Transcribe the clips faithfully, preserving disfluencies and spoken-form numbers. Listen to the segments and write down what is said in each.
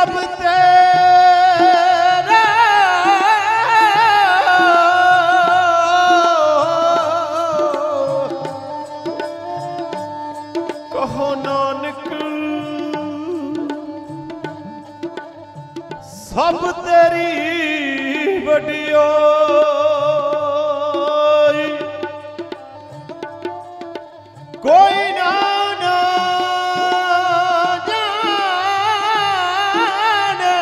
सब तेरा कहो नानक सब तेरी बड़ियो कोई ना ना जाने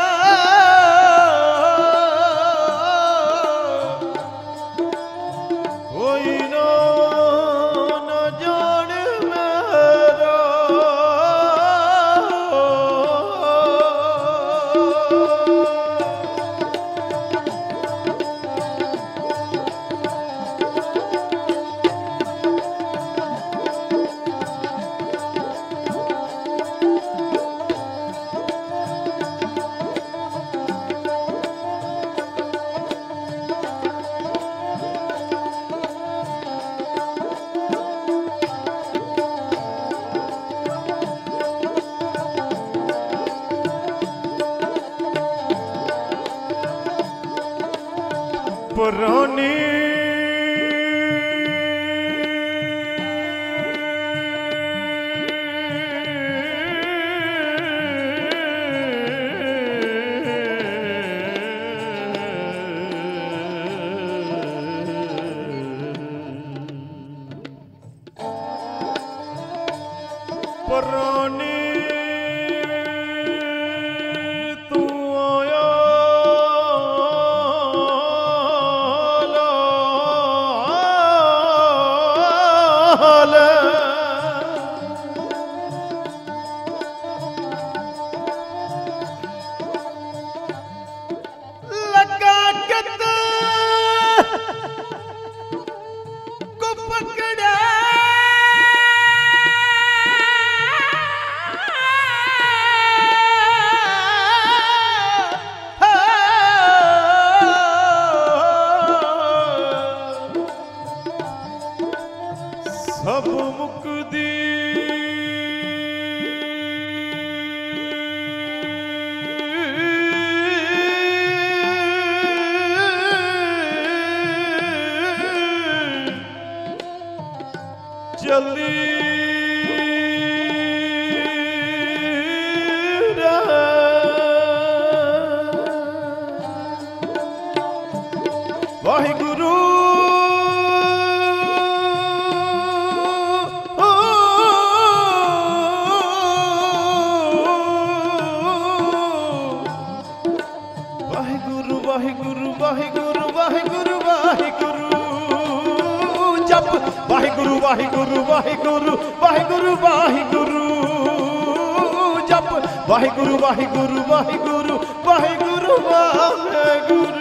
कोई ना ना जाने मेरा पुरानी पुरानी लगा कत को पकड़ा सब मुक्ति चली वाहिगुरु वाहिगुरु वाहिगुरु वाहिगुरु वाहिगुरु वाहिगुरु जप वाहिगुरु वाहिगुरु वाहिगुरु वाहिगुरु वाहिगुरु जप वाहिगुरु वाहिगुरु वाहिगुरु वाहिगुरु वाहिगुरु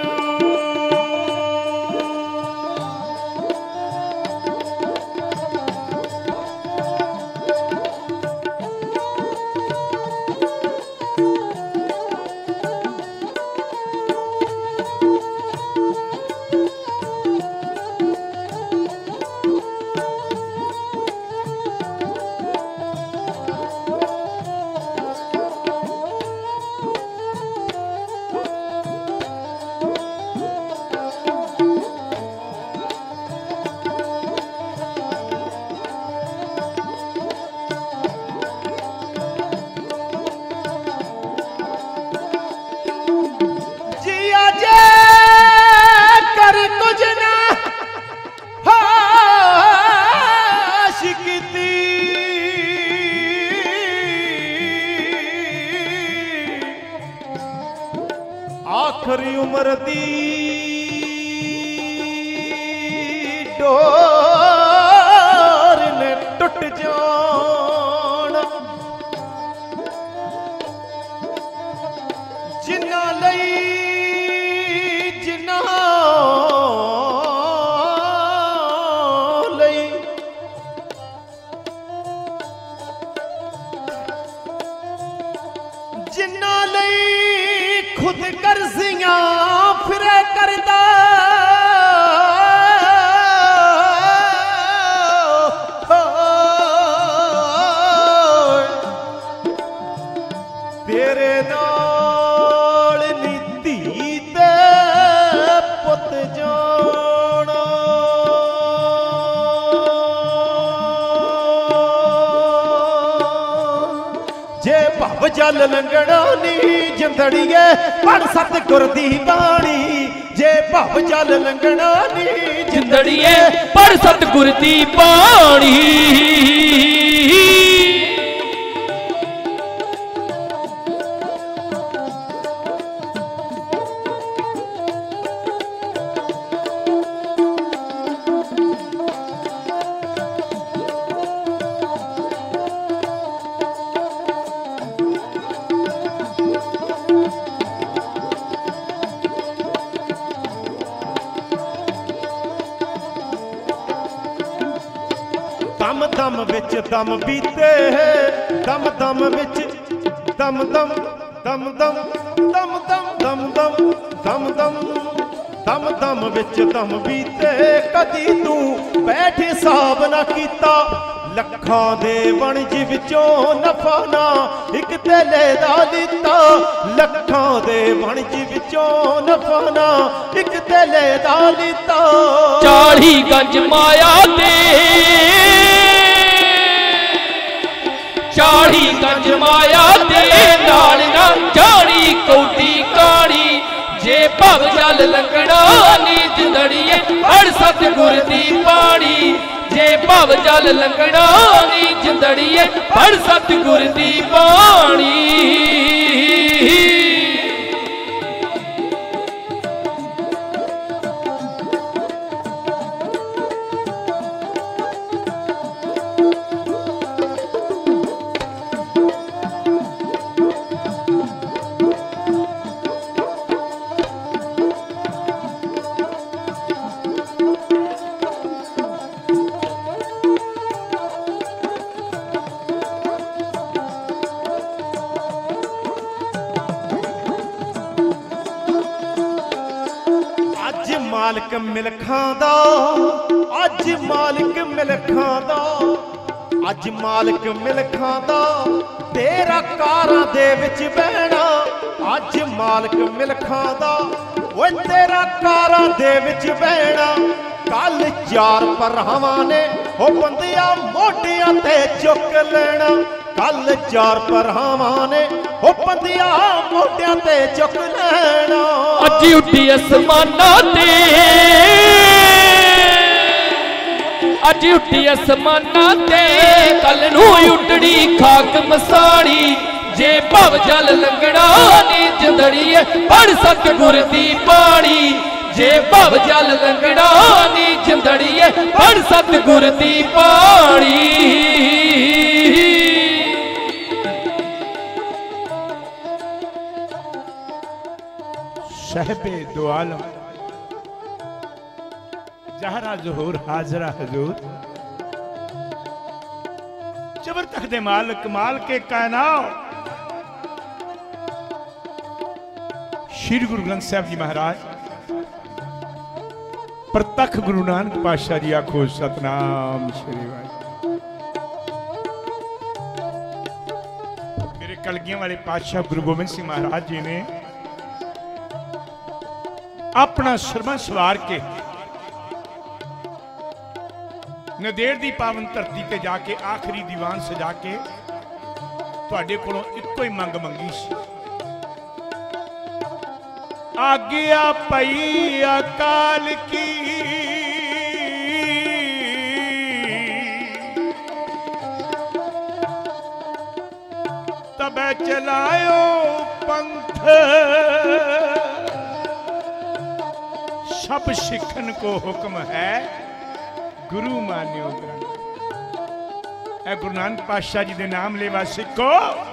आखरी उम्र दी डोर ने टुट जाना जिन्ना लई जिन्ना लई जिन्ना लई खुद कर्जियां फिरे करदा तेरे नाल जे भव जल लंघना नी जिंदड़िए पढ़ सतगुर दी बाणी जे भव जल लंघना नी जिंदड़िए पढ़ सतगुर दी बाणी दम दम विच दम बीते है दम दम विच दम दम दम दम दम दम दम दम दम दम दम दम विच दम बीते कदी तू बैठ हिसाब ना कीता लखां दे वणज विचों नफा ना एक तेले दा लिता लखां दे वणज विचों नफा ना एक तेले दा लिता चाली गंज माया दे चाली गंज माया दे नाल ना जानी कौटी कानी जे भव जल लंघना नी जिंदड़िए पढ़ सतगुर दी बाणी जे भव जल लंघना नी जिंदड़िए पढ़ सतगुर दी बाणी मालिक मिलखां दा अज मालिक मिलखां दा अज मालिक मिलखां दा तेरा कारां दे विच बहना अज मालिक मिलखां दा ओए तेरा कारां दे विच बहना कल चार भरावां ने ओ बंदिया मोढियां ते चुक लेना कल चार भरावां ने ओ बंदिया मोढियां ते चुक लेना अज उठी आसमाना ते अज उठी आसमाना ते कल नूं उठड़ी खाक मसाड़ी जे भव जल लंघना नी जिंदड़िए पढ़ सतगुर दी बाणी जे भव जल लंघना नी जिंदड़िए पढ़ सतगुर दी बाणी साहिबे दो आलम जहरा ज़हूर हाजरा हजूर जबर तख्ते मालिक माल के कायनात श्री गुरु ग्रंथ साहब जी महाराज प्रतख गुरु नानक पातशाह जी आखो सतनाम श्री वाहिगुरू। मेरे कलगियां वाले पातशाह गुरु गोबिंद सिंह महाराज जी ने अपना सरमा सवार के नदेड़ दी पावन धरती ते जाके आखिरी दीवान सजा के तुहाडे कोलों इक्को ही मंग मंगी सी आज्ञा पई अकाल की तब चलायो पंथ सब सिखन को हुक्म है गुरु मान्यो ग्रंथ। ए गुरु नानक पातशाह जी दे नाम लेवा सिखो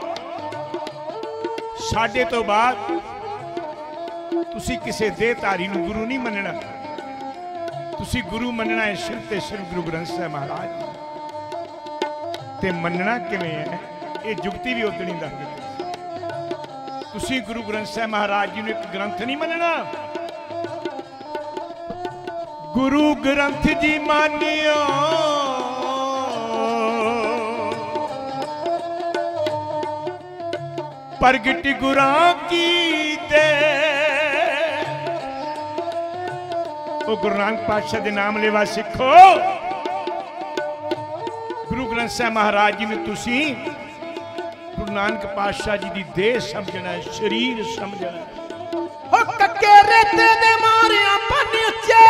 साडे तो बाद तुसी किसी देहधारी नूं गुरु नहीं मनना तुसी गुरु मनना है सिर ते सिर गुरु ग्रंथ साहब महाराज ते मनना किवें है ये जुगती भी उदणी दस दित्ती तुसी गुरु ग्रंथ साहब महाराज जी नूं एक ग्रंथ नहीं मनना गुरु ग्रंथ जी मानियो प्रगट गुरां की दे ओ गुरु नानक पातशाह दे नाम लेवा सिखो गुरु ग्रंथ साहब महाराज जी ने तुसी गुरु नानक पातशाह जी की देह समझना, शरीर समझना। हो कक्के रेते दे मारिया पन उच्चे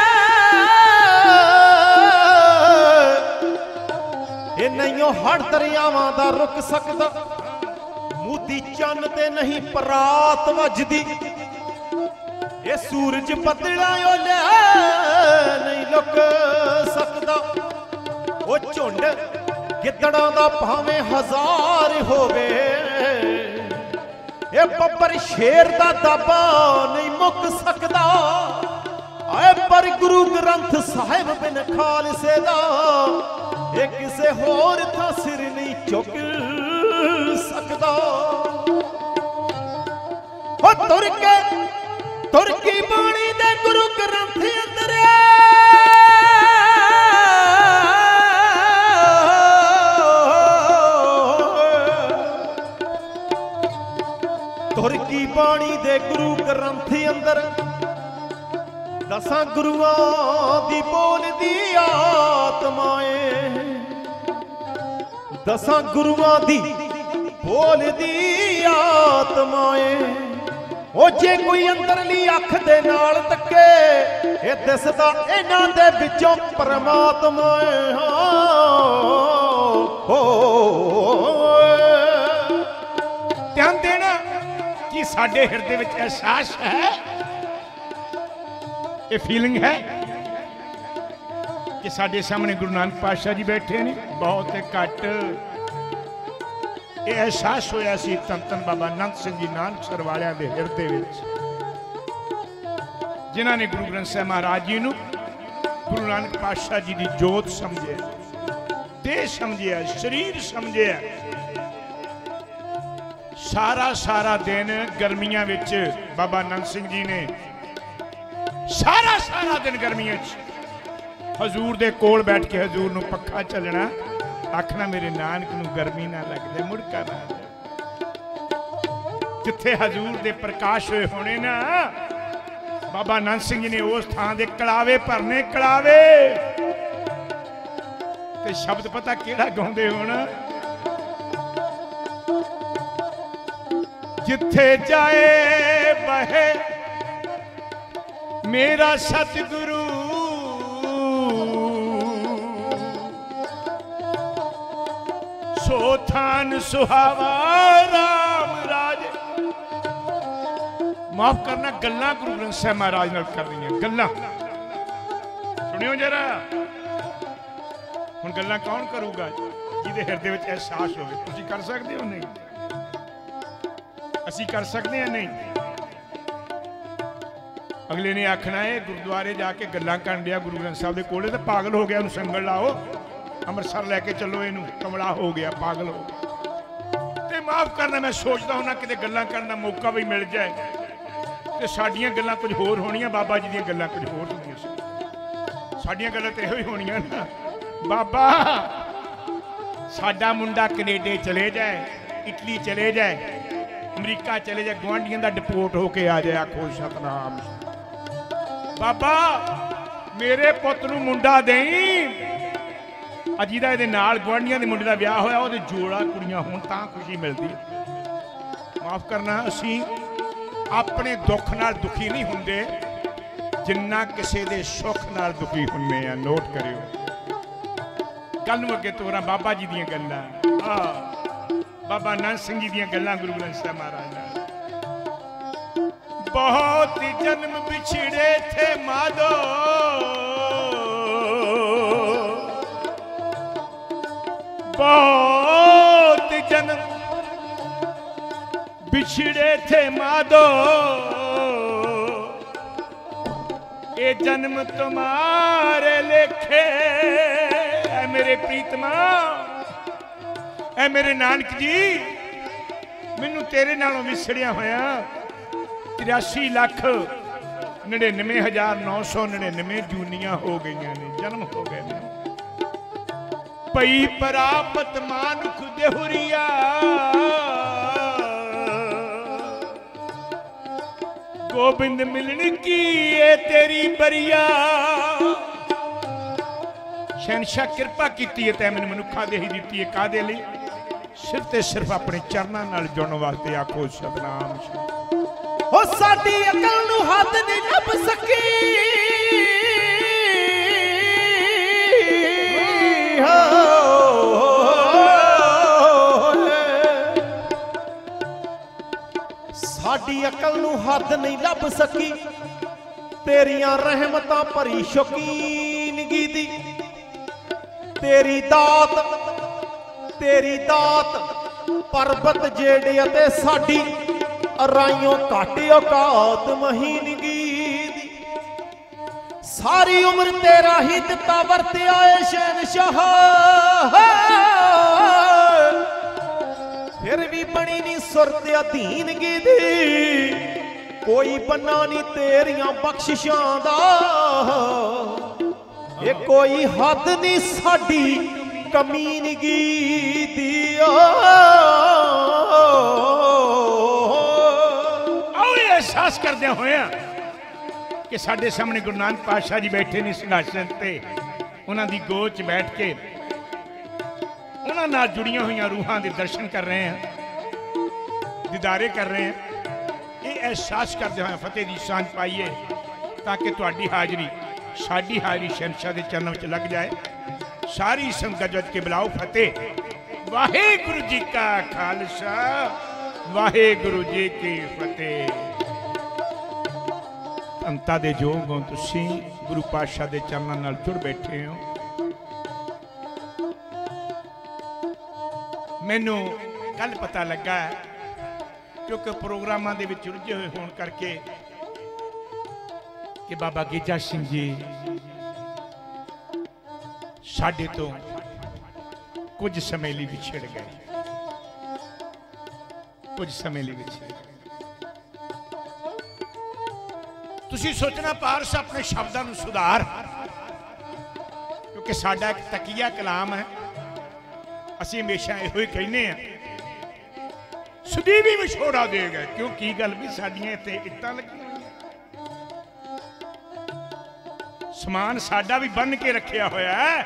ये नहीं हड़ दरियावां दा रुक सकदा, मोदी चन्न ते नहीं परात वजदी, ये सूरज बदला ओले नहीं लुक सकदा। वो झुंड गिद्दड़ां दा भावें हजार होवे, ये बब्बर शेर दा दाबा नहीं मुक सकदा। आए पर गुरु ग्रंथ साहिब बिन खालसे दा ये किसे होर था सिर नहीं चुक सकदा। हो तुर के तुर की बाणी दे गुरु ग्रंथ अंदर तुर की बाणी दे गुरु ग्रंथ अंदर दसां गुरुआं दी बोलदी आत्माएं, दसां गुरुआं दी बोलदी आत्माएं। ओ जे कोई अंदरली अख दे नाल तके ये दिसदा इन्हां दे विचों परमात्मा हो। ध्यान देना कि साडे हिरदे विच एहसास है, ये फीलिंग है कि साडे सामने गुरु नानक पातशाह जी बैठे ने। बहुत घट ये एहसास होया सी धन धन बाबा नंद सिंह जी नानकसर वालियां दे हिरदे विच, जिन्हां ने गुरु ग्रंथ साहिब महाराज जी नूं गुरु नानक पातशाह जी की जोत समझे, देह समझिया, शरीर समझिया। सारा सारा दिन गर्मियां विच बाबा नंद सिंह जी ने सारा सारा दिन गर्मियों हजूर दे कोल बैठ के हजूर नूं पक्खा चलना, आखना मेरे नानक नूं गर्मी ना लगदे, मुड़का ना। जिथे हजूर दे प्रकाश होए होने ना, बाबा नंद सिंह जी ने उस थां दे कलावे भरने, कलावे ते शब्द पता केड़ा गाउंदे होण, जिथे जाए बहे मेरा सतगुरु सो थान सुहावा राम राज। माफ करना गल्लां गुरु ग्रंथ साहिब महाराज नाल कर रही हैं, गल्लां सुनियो जरा। हुण गल्लां कौन करूगा जिहदे हिरदे विच एहसास होवे। तुसीं कर सकदे हो? नहीं। असीं कर सकदे हैं? नहीं। अगले ने आखना है गुरुद्वारे जाके गल्लां करन दिया गुरु ग्रंथ साहिब दे कोले, ते पागल हो गया, संगल लाओ, अमृतसर लैके चलो, इनू कमला हो गया, पागल हो गया। ते माफ करना, मैं सोचता हूं ना किते गल्लां करन दा मौका भी मिल जाए ते साडियां गल्लां कुछ होर होणियां, बाबा जी दीयां गल्लां कुछ होर होणियां। साडियां गल्लां ते इहो ही होणियां ना, बाबा साडा मुंडा कनेडे चले जाए, इटली चले जाए, अमरीका चले जाए, गुआंढियां दा डिपोर्ट होके आ जाए, आखो सतनाम। बाबा मेरे पुत नूं मुंडा देई, अजीदा इहदे नाल गुआंढियां दे मुंडे दा विआह होया, ओहदे जोड़ा कुड़ियां होण तां खुशी मिलदी। माफ करना, असीं अपने दुख नाल दुखी नहीं हुंदे जिन्ना किसी दे सुख नाल दुखी हुंदे आ। नोट करियो। कल नूं अगे तोरा बाबा जी दीयां गल्लां, बाबा नंद सिंह जी दीयां गल्लां गुरु ग्रंथ साहिब महाराज नाल। बहुत जन्म बिछड़े थे माधो, बहुत जन्म बिछड़े थे माधो, ये जन्म तुम्हारे लेखे। ऐ मेरे प्रीतमा, ऐ मेरे नानक जी, मैनू तेरे नालों विछड़िया होया तिरासी लख नड़िनवे हजार नौ सौ नड़िनवे जूनियां हो गई ने, जन्म हो गए ने। पई परापत मानुख देहुरिया, गोबिंद मिलन की ये तेरी बरिया। शहनशाह कृपा की है, तै मैनू मनुखा देही दी है, कादे लई? सिर्फ ते सिर्फ अपने चरणों नाल जुड़न वास्ते आखो सतनाम श्री। हो साडी अकल नूं हद नहीं लभ सकी साडी अकल नूं हद नहीं लभ सकी तेरियां रहमतां भरी शौकीनगी दी तेरी दात तेरी दात पर्वत जेड़े अते साडी अराइयों घट औकात महीनगी दी सारी उम्र तेरा ही दिता वरत्या ऐ शहनशाह फिर भी बनी नहीं सुरत अधीनगी दी कोई बना नहीं तेरियां बख्शिशां दा ये कोई हद नहीं साडी कमीनगी दी एहसास करदे होए कि साडे सामने गुरु नानक पातशाह जी बैठे ने सिंघासन ते उन्हां दी गोद च बैठ के उन्हां नाल जुड़ियां हुई रूहां दे दर्शन कर रहे हैं दीदारे कर रहे हैं। ये एहसास करदे होए फतेह दी सांझ पाइए ताकि तुहाडी हाजरी साडी हाजरी शहनशाह दे चरणों च लग जाए। सारी संगत के बुलाओ फतेह। वाहेगुरु जी का खालसा वाहेगुरु जी की फतेह। अंता दे जोग हो तुसी गुरु पातशाह दे चरणों नाल जुड़ बैठे हो। मैनू कल पता लगा क्योंकि प्रोग्रामां दे विच रुझे हुए होने करके कि बाबा गेजा सिंह जी साडे तो कुछ समय लिए विछड़ गए कुछ समय लिए विछड़ गए। तुसी सोचना पारस अपने शब्दों को सुधार क्योंकि साडा एक तकिया कलाम है। असी हमेशा यो ही कहने सदीवी विछोड़ा दे गए क्यों की गल भी साडियां इत्थे इट्टां लगी समान साडा भी बन के रखिया होया है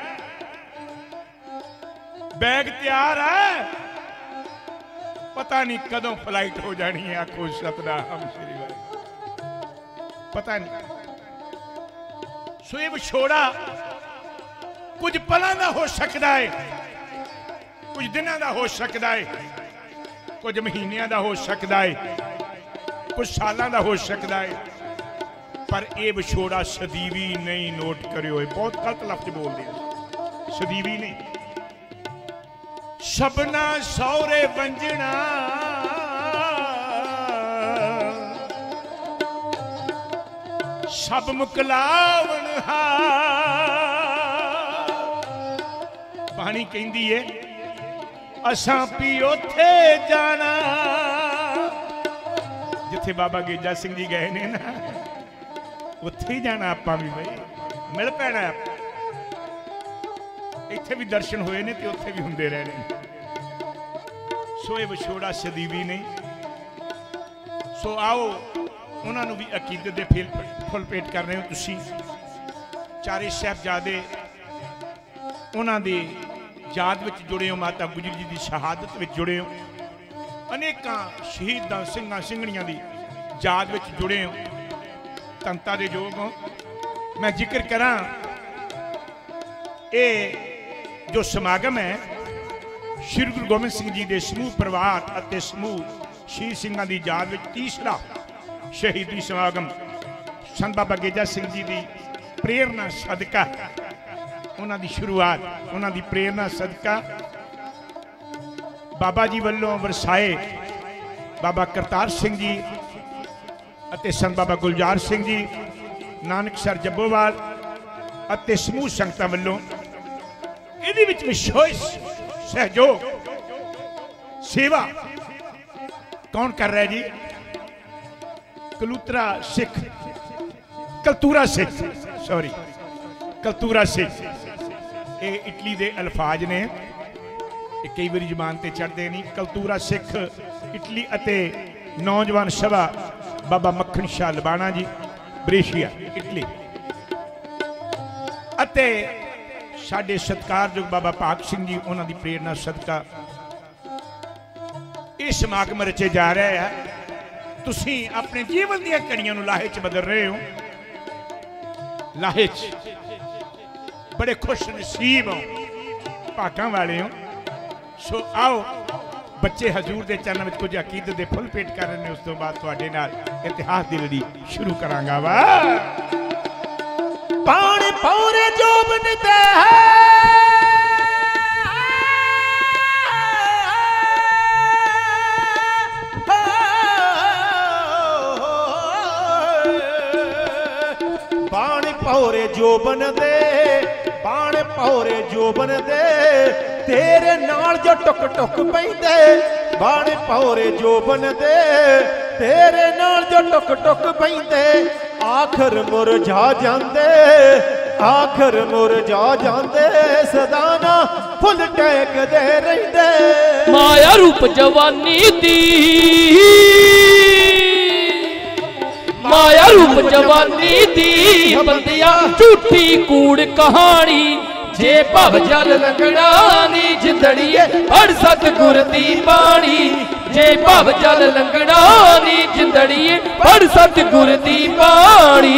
बैग तैयार है पता नहीं कदों फ्लाइट हो जानी है। आखो सतनाम श्री वाहिगुरू पता नहीं। सो ये विछोड़ा कुछ पलों का हो सकता है कुछ दिनों का हो सकता है कुछ महीनों का हो सकता है कुछ सालों का हो सकता है पर यह विछोड़ा सदीवी नहीं। नोट करियो बहुत गलत लफ्ज बोल दिया सदीवी नहीं। शबना सौरे वंजना सब मुकलावन पानी कहती है असां भी उथे जाना जिथे बाबा गेजा सिंह जी गए ने ना उत्थे ही जाना आपां भी भाई मिल पैना। इत्थे भी दर्शन होए ने ते उत्थे भी हुंदे रहने। सो ये विछोड़ा सदीवी नहीं। सो आओ उन्होंने भी अकीदत दे फेल फुल पेट कर रहे हो तुसी। चारे साहिबजादे उन्होंने दी याद विच जुड़े हो माता गुजरी जी की शहादत विच जुड़े हो अनेकां शहीदां सिंघां सिंघणियां दी याद विच जुड़े हो तंता दे जोग हो। मैं जिक्र करा ये जो समागम है श्री गुरु गोबिंद सिंह जी के समूह परिवार और समूह शहीद सिंघां दी याद विच तीसरा शहीदी समागम संत बाबा गेजा सिंह जी की प्रेरणा सदका उन्होंने शुरुआत उन्होंने प्रेरणा सदका बाबा जी वालों वरसाए बाबा करतार सिंह जी अते संत बाबा गुलजार सिंह जी नानकसर जब्बोवाल अते समूह संगतां वालों इहदे विच विशेष सहयोग सेवा कौन कर रहा है जी? कलूतरा सिख कलतूरा सिख सॉरी कलतूरा सिख ये इटली के अल्फाज ने कई बार जबान से चढ़ते नहीं। कलतूरा सिख इटली अते नौजवान सभा बाबा मक्खन शाह लबाना जी ब्रेशिया इटली अते साडे सत्कारयोग बाबा भाग सिंह जी उन्होंने प्रेरणा सदका ये समागम रचे जा रहा है। तुसी अपने जीवन दी कड़ियां नूं लाहे च बदल रहे हो। लाहे च बड़े खुश नसीब हो, भागां वाले हो। सो आओ बच्चे हजूर के चरणों में कुछ अकीदत के फुल पेट कर रहे हैं। उस तो बाद तुहाडे नाल इतिहास की लड़ी शुरू करांगा। वा पानी पौरे जोबन दे पानी पौरे जोबन दे पानी पौरे जोबन दे तेरे नाल जो टुक टुक पैंदे। बाणे पौरे जोबन दे तेरे नाल जो टुक टुक पैंदे। आखिर मुरझा जांदे आखिर मुरझा जांदे सदा ना फुल टेकदे रहिंदे। माया रूप जवानी दी माया रूप जवानी दी बंदिया झूठी कूड़ कहानी। जे भव जल लंगड़ा नी जिंदड़िए पढ़ सतगुर दी बाणी। जे भव जल लंगड़ा नी जिंदड़िए पढ़ सतगुर दी बाणी।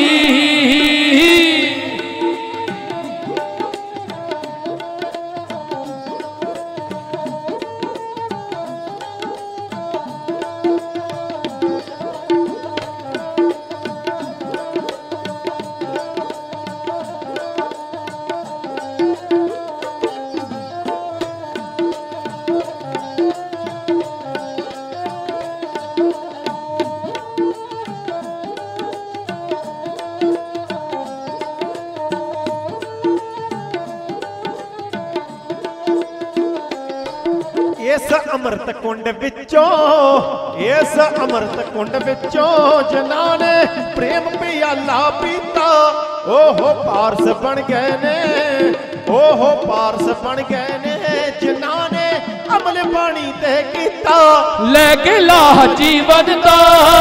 इस अमृत कुंड विचों इस अमृत कुंड विचों जिन्हां ने प्रेम प्याला पीता। ओहो पारस बन गए ने ओहो पारस बन गए ने जिन्हां ने अमल बाणी ते कीता। लेके लाह जीवन दा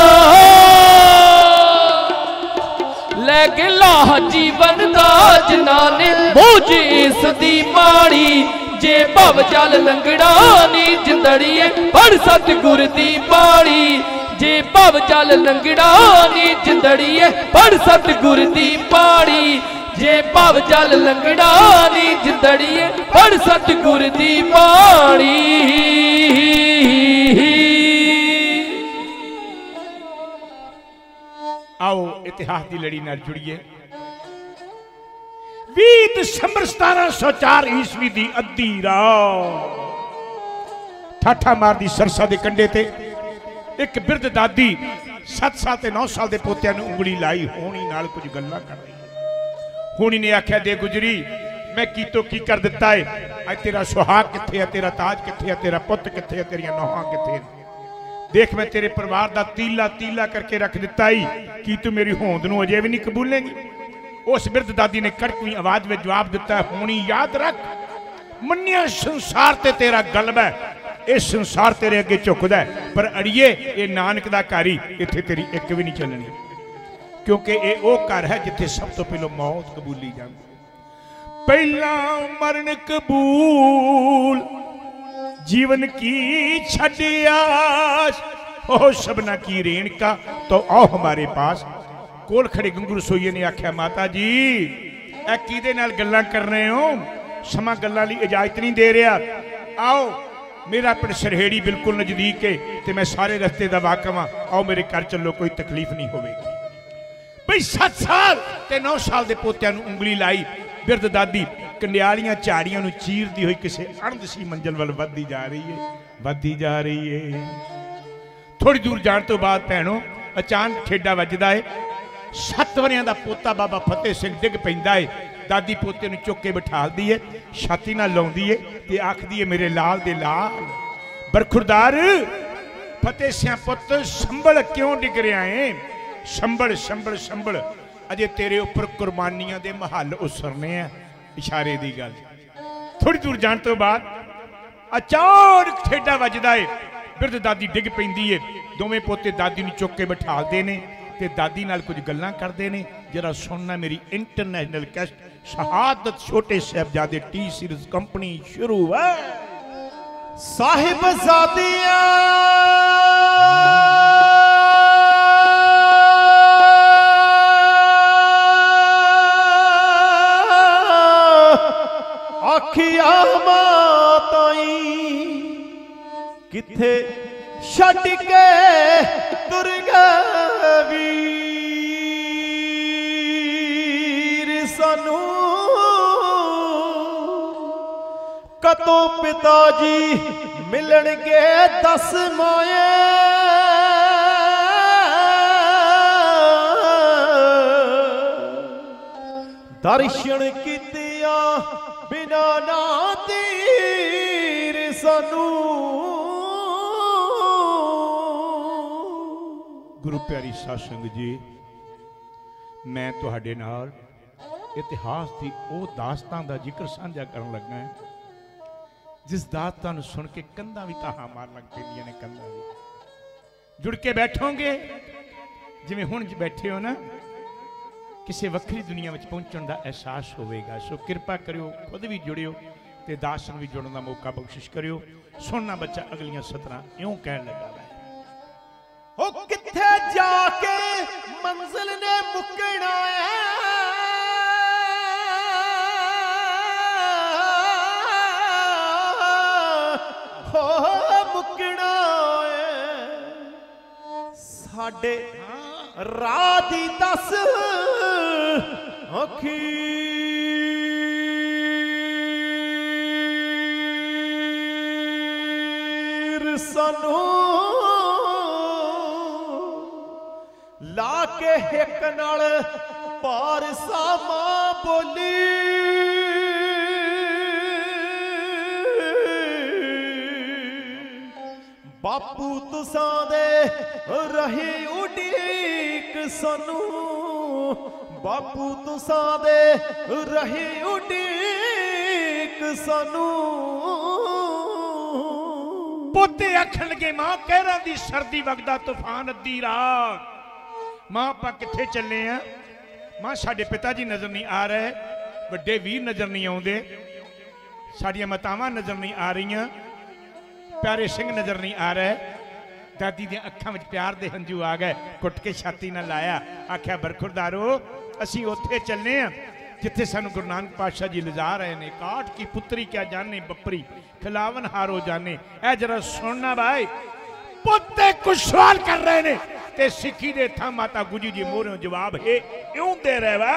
लेके लाह जीवन दा जिन्हां ने बोझ इस दी माड़ी। जे भव जल लंगड़ा नी जिंदड़िए पढ़ सतगुर दी बाणी। जे भव जल लंगड़ा नी जिंदड़िए पढ़ सतगुर दी बाणी। जे भव जल लंगड़ा नी जिंदड़िए पढ़ सतगुर दी बाणी। आओ इतिहास की लड़ी नाल जुड़िए। बीस दिसंबर सतारह सौ चार ईस्वी दी अद्धी रात ठाठा मारदी सरसा के कंढे ते एक बिरध दादी सत्त साल ते नौ साल के पोतियां नूं उंगली लाई होनी नाल कुछ गल्लां कर रही। होनी ने आख्या दे गुजरी मैं की तो की कर दिता है। अज तेरा सुहाग कित्थे है, तेरा ताज कित्थे है, तेरा पुत कित्थे है, तेरियां नौहां कित्थे है। देख मैं तेरे परिवार का तीला तीला करके रख दिता ही, की तू मेरी होंद नूं अजे भी नहीं कबूलेंगी। उस बिरध दादी ने कड़कवी आवाज में जवाब दिता है, होनी याद रख मन्निया संसार ते तेरा गलबा है, इस संसार तेरे अगे झुकदा है, पर अड़िए ये नानक दा घर ही इत्थे तेरी एक भी नहीं चलनी, क्योंकि ये वो घर है जिथे सब तो पहले मौत कबूली जाती। पहला मरण कबूल जीवन की छड़ियास हो सबना की रेणका तो आओ हमारे पास। कोल खड़े गंगू रसोईये ने आख्या माता जी ए किदे नाल गल्लां कर रहे हो, समा गल्लां लई इजाजत नहीं दे रहा। आओ मेरा पिंड सरहेड़ी बिल्कुल नजदीक है ते मैं सारे रस्ते दा वाकिफ हां, आओ मेरे घर चलो कोई तकलीफ नहीं होवेगी। भाई सत्त साल ते नौ साल दे पोतियां नूं उंगली लाई बिरध दादी कंडियालियां झाड़ियां नूं चीरदी हुई किसी अणदसी मंजिल वल वधदी जा रही है वधदी जा रही है। थोड़ी दूर जाने तो बाद भैणों अचानक ठेडा वजदा है। सत्त वरियां दा पोता बाबा फतेह सिंह डिग पैंदा है। दादी पोते नूं चुक के बिठालदी है, छाती नाल लाउंदी है ते आखदी है मेरे लाल दे लाल बरखुरदार फतेह सिंह पुत संभल क्यों डिग रहा है, संभल संभल संभल अजे तेरे उपर कुर्बानियां दे महल उसरने हैं। इशारे दी गल। थोड़ी दूर जाने तो बाद अचानक ठेडा वजदा है, बिरध दादी डिग पैंदी है। दोवें पोते दादी नूं चुक के बिठालदे ने ते दादी नाल कुछ गल्लां करदे ने। जरा सुनना मेरी इंटरनेशनल कैस्ट शहादत छोटे साहिबजादे टी सीरीज कंपनी शुरू है। साहिबजादियां आखिया माताई किथे छड़ के तुर गए वीर सानू कतों पिताजी मिलणगे दस माए दर्शन कीतिया बिना ना तीर सानू। गुरु प्यारी साध संगत जी, मैं तुहाडे नाल इतिहास की वो दास्तां दा जिक्र साझा करन लगा है जिस दास्तां नूं सुन के कंधां भी ताहां मार लग पैंदियां ने। कंधां भी जुड़ के बैठोगे जिवें हुण बैठे हो ना, किसी वक्री दुनिया में पहुंचने का एहसास होगा। सो कृपा करियो खुद भी जुड़ियो ते दास नूं भी जुड़न का मौका बख्शिश करियो। सुनना बच्चा अगलियां सतरां इउं कहण लगा है, ओ किथे जाके मंजिल ने मुकना है, हो मुकना है साडे राह दी दस अखीर सानू ला के हिक नाल पार सामा बोली बापू तुसां दे रही उड़ीक सानू, बापू तुसां दे रही उड़ीक सानू। पोते आखणगे मां कहरां दी सर्दी वगदा तूफान अद्धी रात, मां आपां किथे चले आ? मां साडे पिताजी नजर नहीं आ रहे, वड्डे वीर नजर नहीं आउंदे, साडियां मातावां नजर नहीं आ रही, प्यारे सिंह नजर नहीं आ रहे। दादी दी अखां विच प्यार दे हंझू आ गए, कुट के छाती न लाया, आख्या बरखुरदारो असीं उत्थे चलने आ जिथे सानू गुरु नानक पातशाह जी लिजा रहे ने। काट की पुत्री क्या जाने बपरी खिलावन हारो जाने। ऐ जरा सुनना भाई, पुत्ते कुछ सवाल कर रहे ने ते सिक्खी दे था माता गुजी जी मोरे जवाब है यूं दे रहे वा।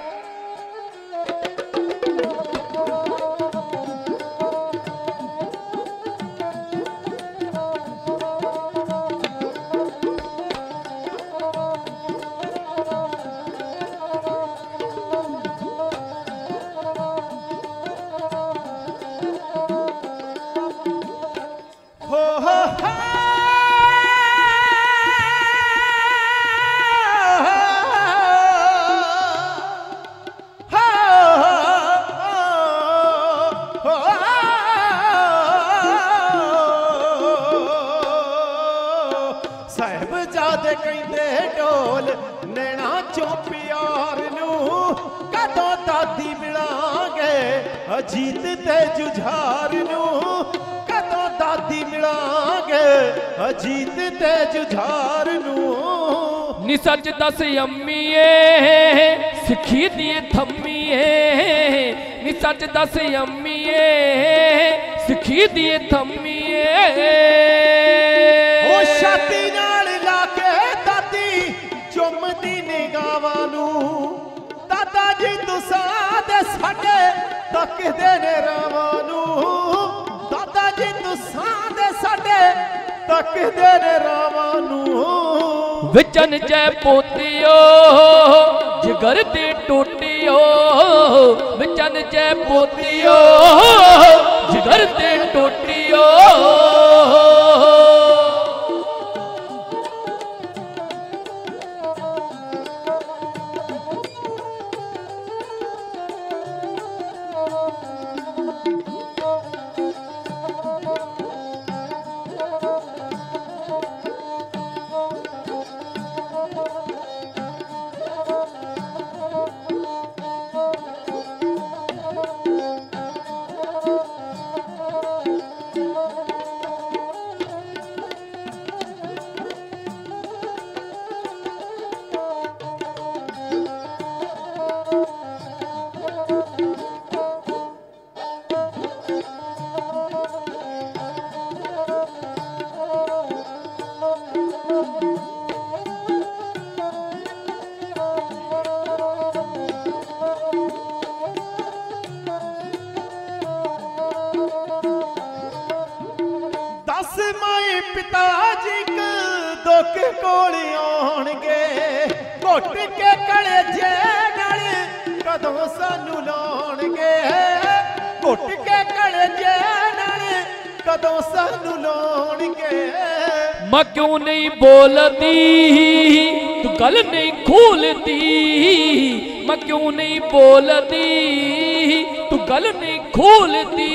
साहिबजादे कहंदे ढोल नैना चों प्यार नू कदों दादी मिलांगे अजीत ते जुझार नू, कदों दादी मिलांगे अजीत ते जुझार नू। नी सच दस अम्मीए सिखी दिए थम्मीए, नी सच दस अम्मीए सिखी दिए थम्मीए। ओ छाती नाल लाके दादी चुमदी निगाहां नू, दादा जी तुसां दे साडे तकदे ने रावां नू, दादा जी तुसां दे साडे तकदे ने रावां नू। विचन जै पोतियो जिगर ते टोटियो, विचन जै पोतियो जिगर ते टोटियो। दस माए पिता जी क दुख कोल आउणगे घुट के कलेजे नाल कदों सानू लाउणगे घुट के कलेजे नाल कदों सानू लाउणगे। मैं क्यों नहीं बोलती तू गल नहीं खोलती मैं क्यों नहीं बोलती तू गल नहीं खोलती।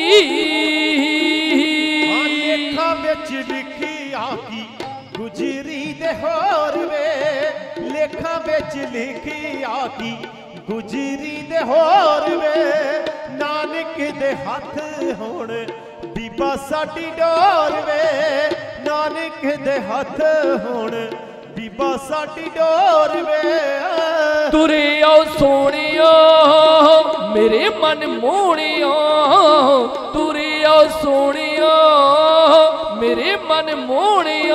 लेखा बिच लिखी आकी गुजरी दे होर वे लेखा बिच लिखी आकी गुजरी दे होर वे नानक दे हथ होण बीबा साडी डोर वे नानक दे हथ होण बीबा साडी डोर वे। तुरे आओ सोनिया मेरे मन मोहनिया तुरे आओ सोनिया मेरे मन मोहनिया।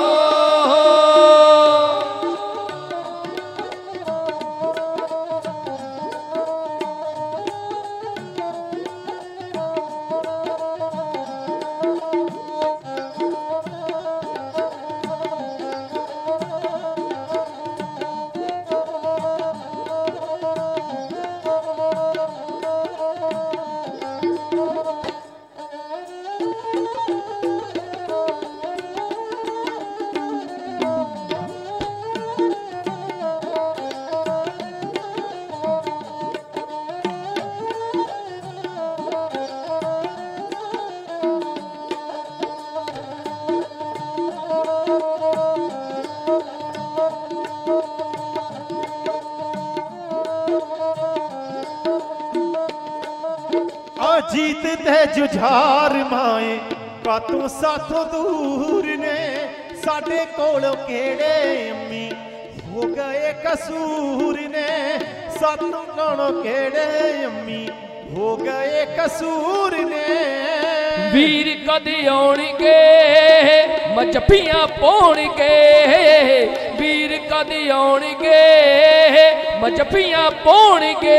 जीत ते जुझार माए कातों साथों दूर ने साडे कोलों केड़े अम्मी हो गए कसूर ने सातों कोलों केड़े अम्मी हो गए कसूर ने। वीर कदे आउणगे मैं जप्पियां पाउणगे वीर कदे आउणगे मैं जप्पियां पाउणगे।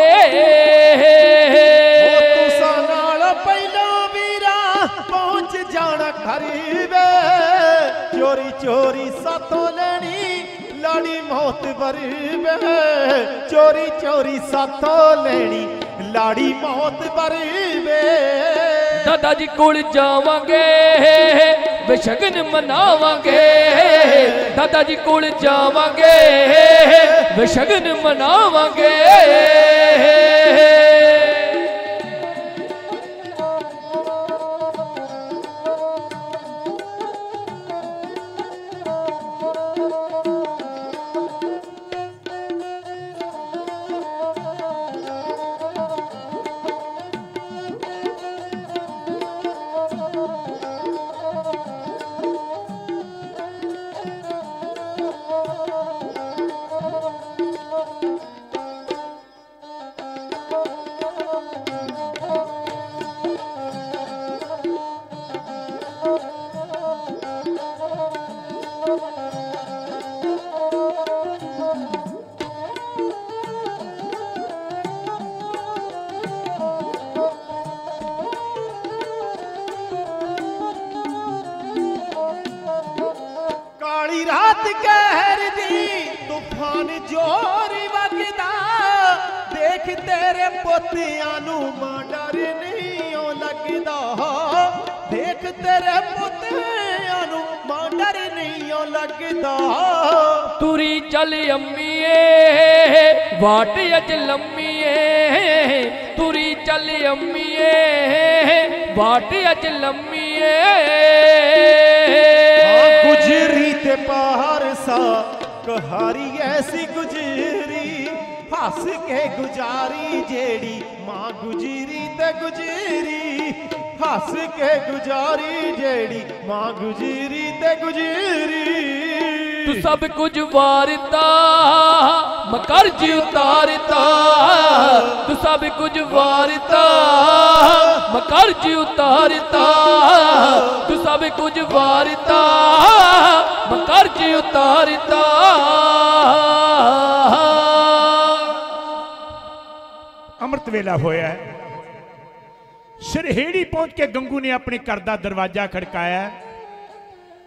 जाना खरीबे चोरी चोरी सातों लेनी लाड़ी मौत बरीबे चोरी चोरी सातों लेनी लाड़ी मौत बरीबे। दादा जी कोल जावांगे वे शगन मनावांगे दादा जी कोल जावांगे वे शगन मनावांगे। रात कहर दी तूफान जोरी वगदा देख तेरे पोतियां नू मां डर नहीं लगदा देख तेरे पोतियां नू मां डर नहीं लगदा। तुरी चल अम्मीए वाट अज लम्मीए तुरी चल अम्मीए वाट अज लम्मीए। गुजरी ते पार सा कहारी ऐसी गुजरी हस के गुजारी जेड़ी मां गुजरी ते गुजरी हस के गुजारी जेड़ी मां गुजरी ते गुजरी। तू सब कुछ वारता मैं कर्ज उतारता तू सब कुछ वारता मैं कर्ज उतारता तू सब कुछ वारता मैं कर्ज उतारता। अमृत वेला होया है। सिरहेड़ी पहुंच के गंगू ने अपने घर का दरवाजा खड़काया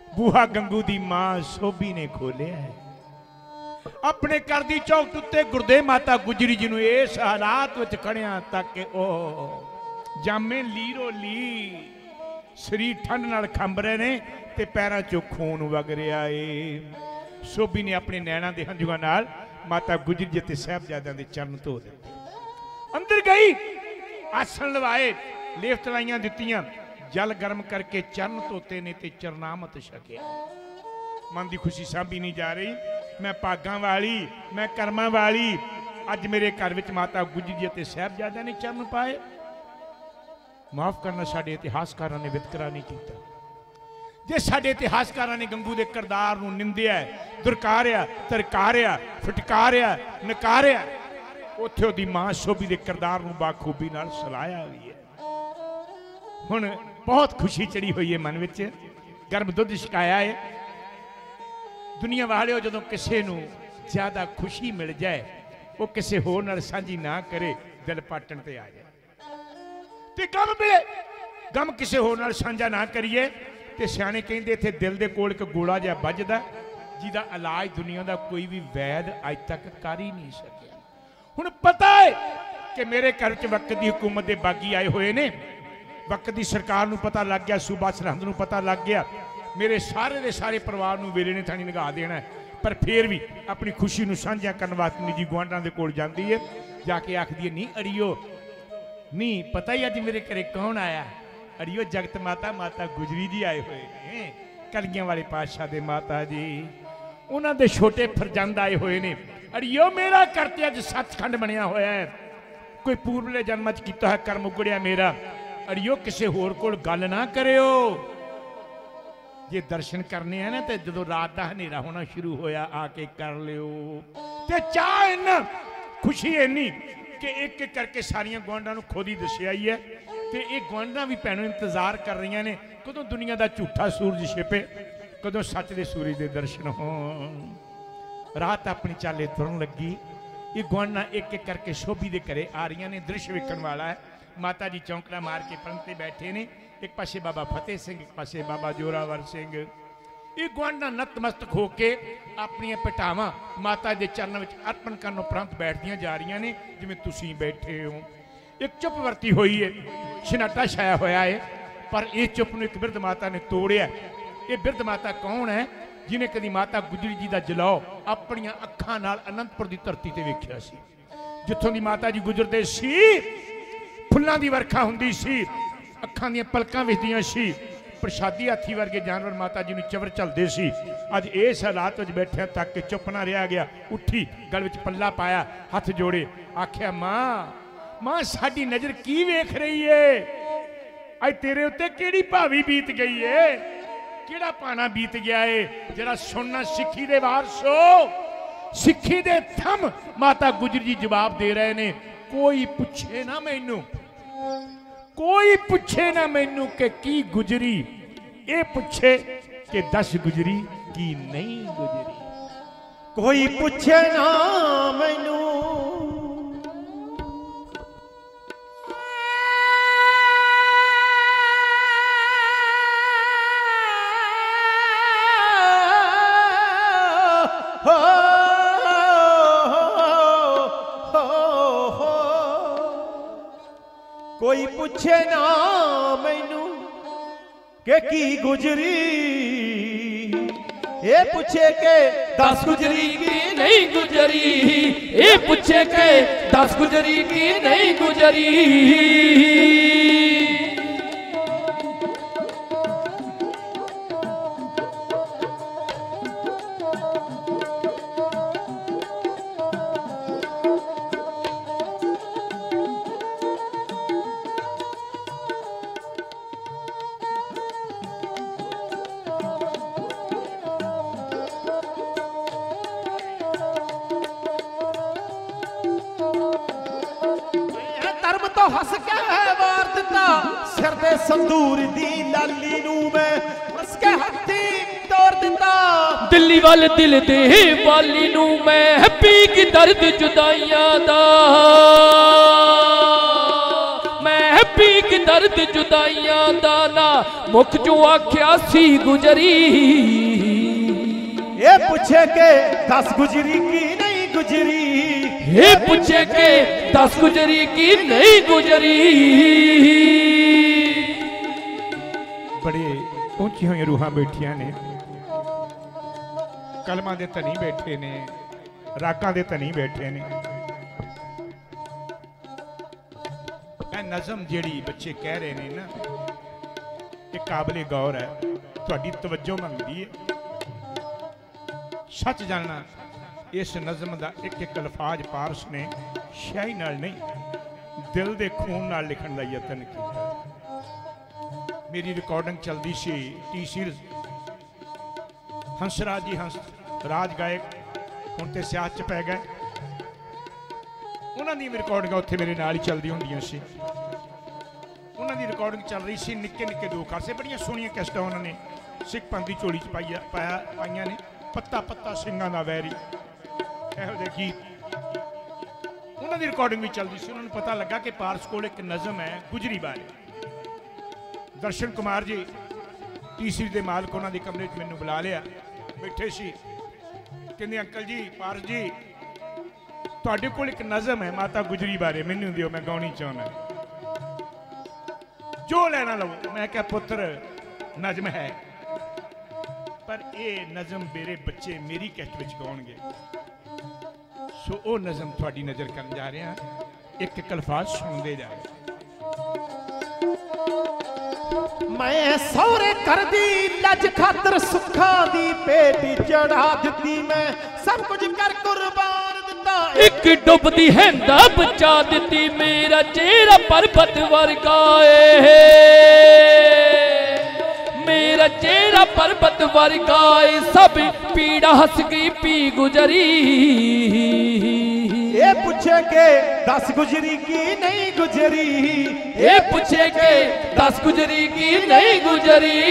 बूहा गंगू दी मां सोभी ने खोलिया है। अपने घर दी चौक उत्ते गुरदे माता गुजरी जी नूं इस हालात विच खड़िया ताकि ओ जामे लीरो ली शरीर ठंड नाल खंब रहे ने ते पैरां चों खून वग रहा है। सोभी ने अपने नैणा दे हंझुआं नाल माता गुजरी जी ते साहिबजादियां दे चरण धो दिते। अंदर गई, आसन लवाए, लेफ तलाइयां दित्तियां, जल गर्म करके चरण धोते ने ते चरनामत छकिया। मन की खुशी सांभी नहीं जा रही। मैं भागां वाली, मैं कर्मां वाली, अज मेरे घर विच माता गुजरी जी ते साहिबजादियां ने चरण पाए। माफ करना, साडे इतिहासकारां ने वितकरा नहीं किया। जे साडे इतिहासकारां ने गंगू दे किरदार नूं निंदिया, दुरकारिया, तरकारिया, फटकारिया, नकारिया, उत्थे उहदी मां सोभी दे किरदार नूं बाखूबी नाल सलाया भी है। हुण बहुत खुशी चढ़ी हुई है मन विच, गर्म दुध छकाया है। दुनिया वाले जदों किसी नूं ज्यादा खुशी मिल जाए, वो किसी होर नाल सांझी ना करे, दिल पाटण ते आ जाए। ते गम मिले, गम किसी होर नाल सांझा ना करिए ते सियाणे कहंदे इत्थे दिल दे कोल एक गोला जिहा ਵੱਜਦਾ, जिहदा इलाज दुनिया का कोई भी वैद अज तक कर ही नहीं सकिया। हुण पता है कि मेरे घर च वक्त की हुकूमत के बागी आए हुए ने, वक्त की सरकार नूं पता लग गया, सूबा सरहंद नूं पता लग गया, मेरे सारे दे सारे परिवार नूं वेले ने थाणी लगा देना है। पर फिर भी अपनी खुशी नूं साझा करन वास्ते निजी गुआंढां दे कोल जांदी है, जाके आखदी है, नहीं अड़ियो, नहीं पता ही अज मेरे घरे कौन आया? अड़ियो जगत माता माता गुजरी जी आए हुए ने, कलियां वाले पातशाह दे माता जी, उन्हां दे छोटे फरजंद आए हुए ने। अड़ियो मेरा करते अज सचखंड बनिया होया है, कोई पूर्वले जन्म च कीता है कर्म उगड़िया मेरा। अड़ियो किसी होर कोल गल ना करियो, जे दर्शन करने हैं ना तो जो रात का हनेरा होना शुरू होया आके कर लियो। ते चाह इन्ना खुशी इन्नी कि एक एक करके सारिया गुआंढां नूं खुद ही दस्सिया ही है। ते ये गुआंढां भी भैनों इंतजार कर रही ने, कदों दुनिया का झूठा सूरज छिपे, कदों सच दे सूरज के दर्शन होण। रात अपनी चाले तुरन लगी, ये गुआंढां एक एक करके शोभी दे घरे आ रही ने। दृश्य वेखण वाला है, माता जी चौंकड़ा मार के पंक्ति बैठे ने, एक पासे बाबा फतेह सिंह, एक पासे बाबा जोरावर सिंह। ये गुआंढां नतमस्तक होके अपनी पिटावां माता के चरणों में अर्पण करने उपरंत बैठदियां जा रही ने, जिवें तुसीं बैठे हो। एक चुप वरती हुई है, सन्नाटा छाया होया है, पर इस चुप नूं एक बिरध माता ने तोड़िया। ये बिरध माता कौन है? जिन्हें कदी माता गुजरी जी का जलाओ अपनियां अखां नाल अनंतपुर की धरती ते वेखिया सी। जिथों दी माता जी गुजरदे सी, फुल्लां दी वर्खा हुंदी सी, अखां दीयां पलकां विचदियां सी, प्रसादी हाथी वर्गे जानवर माता जी नूं चवर चलदे सी। अज इस हालात विच बैठिया तक के चुप ना रहा गया, उठी गल विच पल्ला पाया, हथ जोड़े, आख्या मां मां साडी नज़र की वेख रही है? अज तेरे उत्ते केड़ी भावी बीत गई है, केड़ा पाना बीत गया है? जरा सुनना सिक्खी दे वारसो, सिक्खी दे थम माता गुजरी जी जवाब दे रहे ने। कोई पूछे ना मैनू, कोई पूछे ना मैनू कि की गुजरी, ये पूछे कि दस गुजरी की नहीं गुजरी। कोई पूछे ना मैनू कोई पूछे ना मैनू के की गुजरी, ये पूछे के दस गुजरी की नहीं गुजरी, ये पूछे के दस गुजरी की नहीं गुजरी। हस के है वार दिता सिर दे संदूर दी लाली नू मैं हस के हत्ती तोड़ दिता। दिल्ली वाल दिल दे वाली नू मैं पी की दर्द जुदाइयां दा, मैं पी की दर्द दर्द जुदाइयां दा ना मुख चो आख्या सी गुजरी। ये पूछे के दस गुजरी की नहीं गुजरी, ये पूछे के दस गुजरी की नहीं गुजरी। बड़े ऊंची हुई रूहां बैठिया ने, कलमां दे धनी बैठे ने, रागां दे धनी बैठे ने। नज़म जेड़ी बच्चे कह रहे ने ना, ये काबिले गौर है, थोड़ी तवज्जो मंगदी है। सच जानना इस नज़म का एक एक अल्फाज पारस ने शाही नाल नहीं, दिल दे खून नाल लिखण दा यतन किया। मेरी रिकॉर्डिंग चलती सी टी सीरीज, हंसराज जी हंस राज गायक हुण ते सियासत च पै गए, उन्होंने रिकॉर्डिंग उत्थे मेरे नाल ही चलती होंदियां सी। उन्होंने रिकॉर्डिंग चल रही सी, निक्के निक्के दो खासे बड़िया सोहनिया कैसटां उन्होंने सिख पंथ की झोली च पाइया पाया पाइया ने, पत्ता पत्ता सिंगां दा वैरी, इहो जिहे गीत उन्होंने रिकॉर्डिंग भी चलती सी। उन्होंने पता लगा कि पारस कोल एक नज़म है गुजरी बारे। दर्शन कुमार जी तीसरी दे मालक उन्होंने कमरे च मैनूं बुला लिया, बैठे सी, कहंदे अंकल जी पारस जी तुहाडे कोल एक नज़म है माता गुजरी बारे, मैनूं दिओ मैं गाउणी चाहुंदा, जो लेना लो। मैं क्या पुत्र नज़म है, पर ये नज़म मेरे बच्चे मेरी कैस्ट विच गाउणगे, सो वो नज़म थोड़ी नज़र करन जा रहे हैं, एक एक अल्फाज सुनते जा रहे। मैं सौरे कर दी लज खातर सुखा दी पेटी चढ़ा दी, मैं सब कुछ कर कुर्बान दिता, एक डुबदी हैंदा बचा दी, मेरा चेहरा पर्वत वर्गा है, मेरा चेहरा पर्वत वर्गा है, सब पीड़ा हंस गई पी गुजरी। ये पूछे के दस गुजरी की नहीं गुजरी, ये पूछे के दस गुजरी की नहीं गुजरी।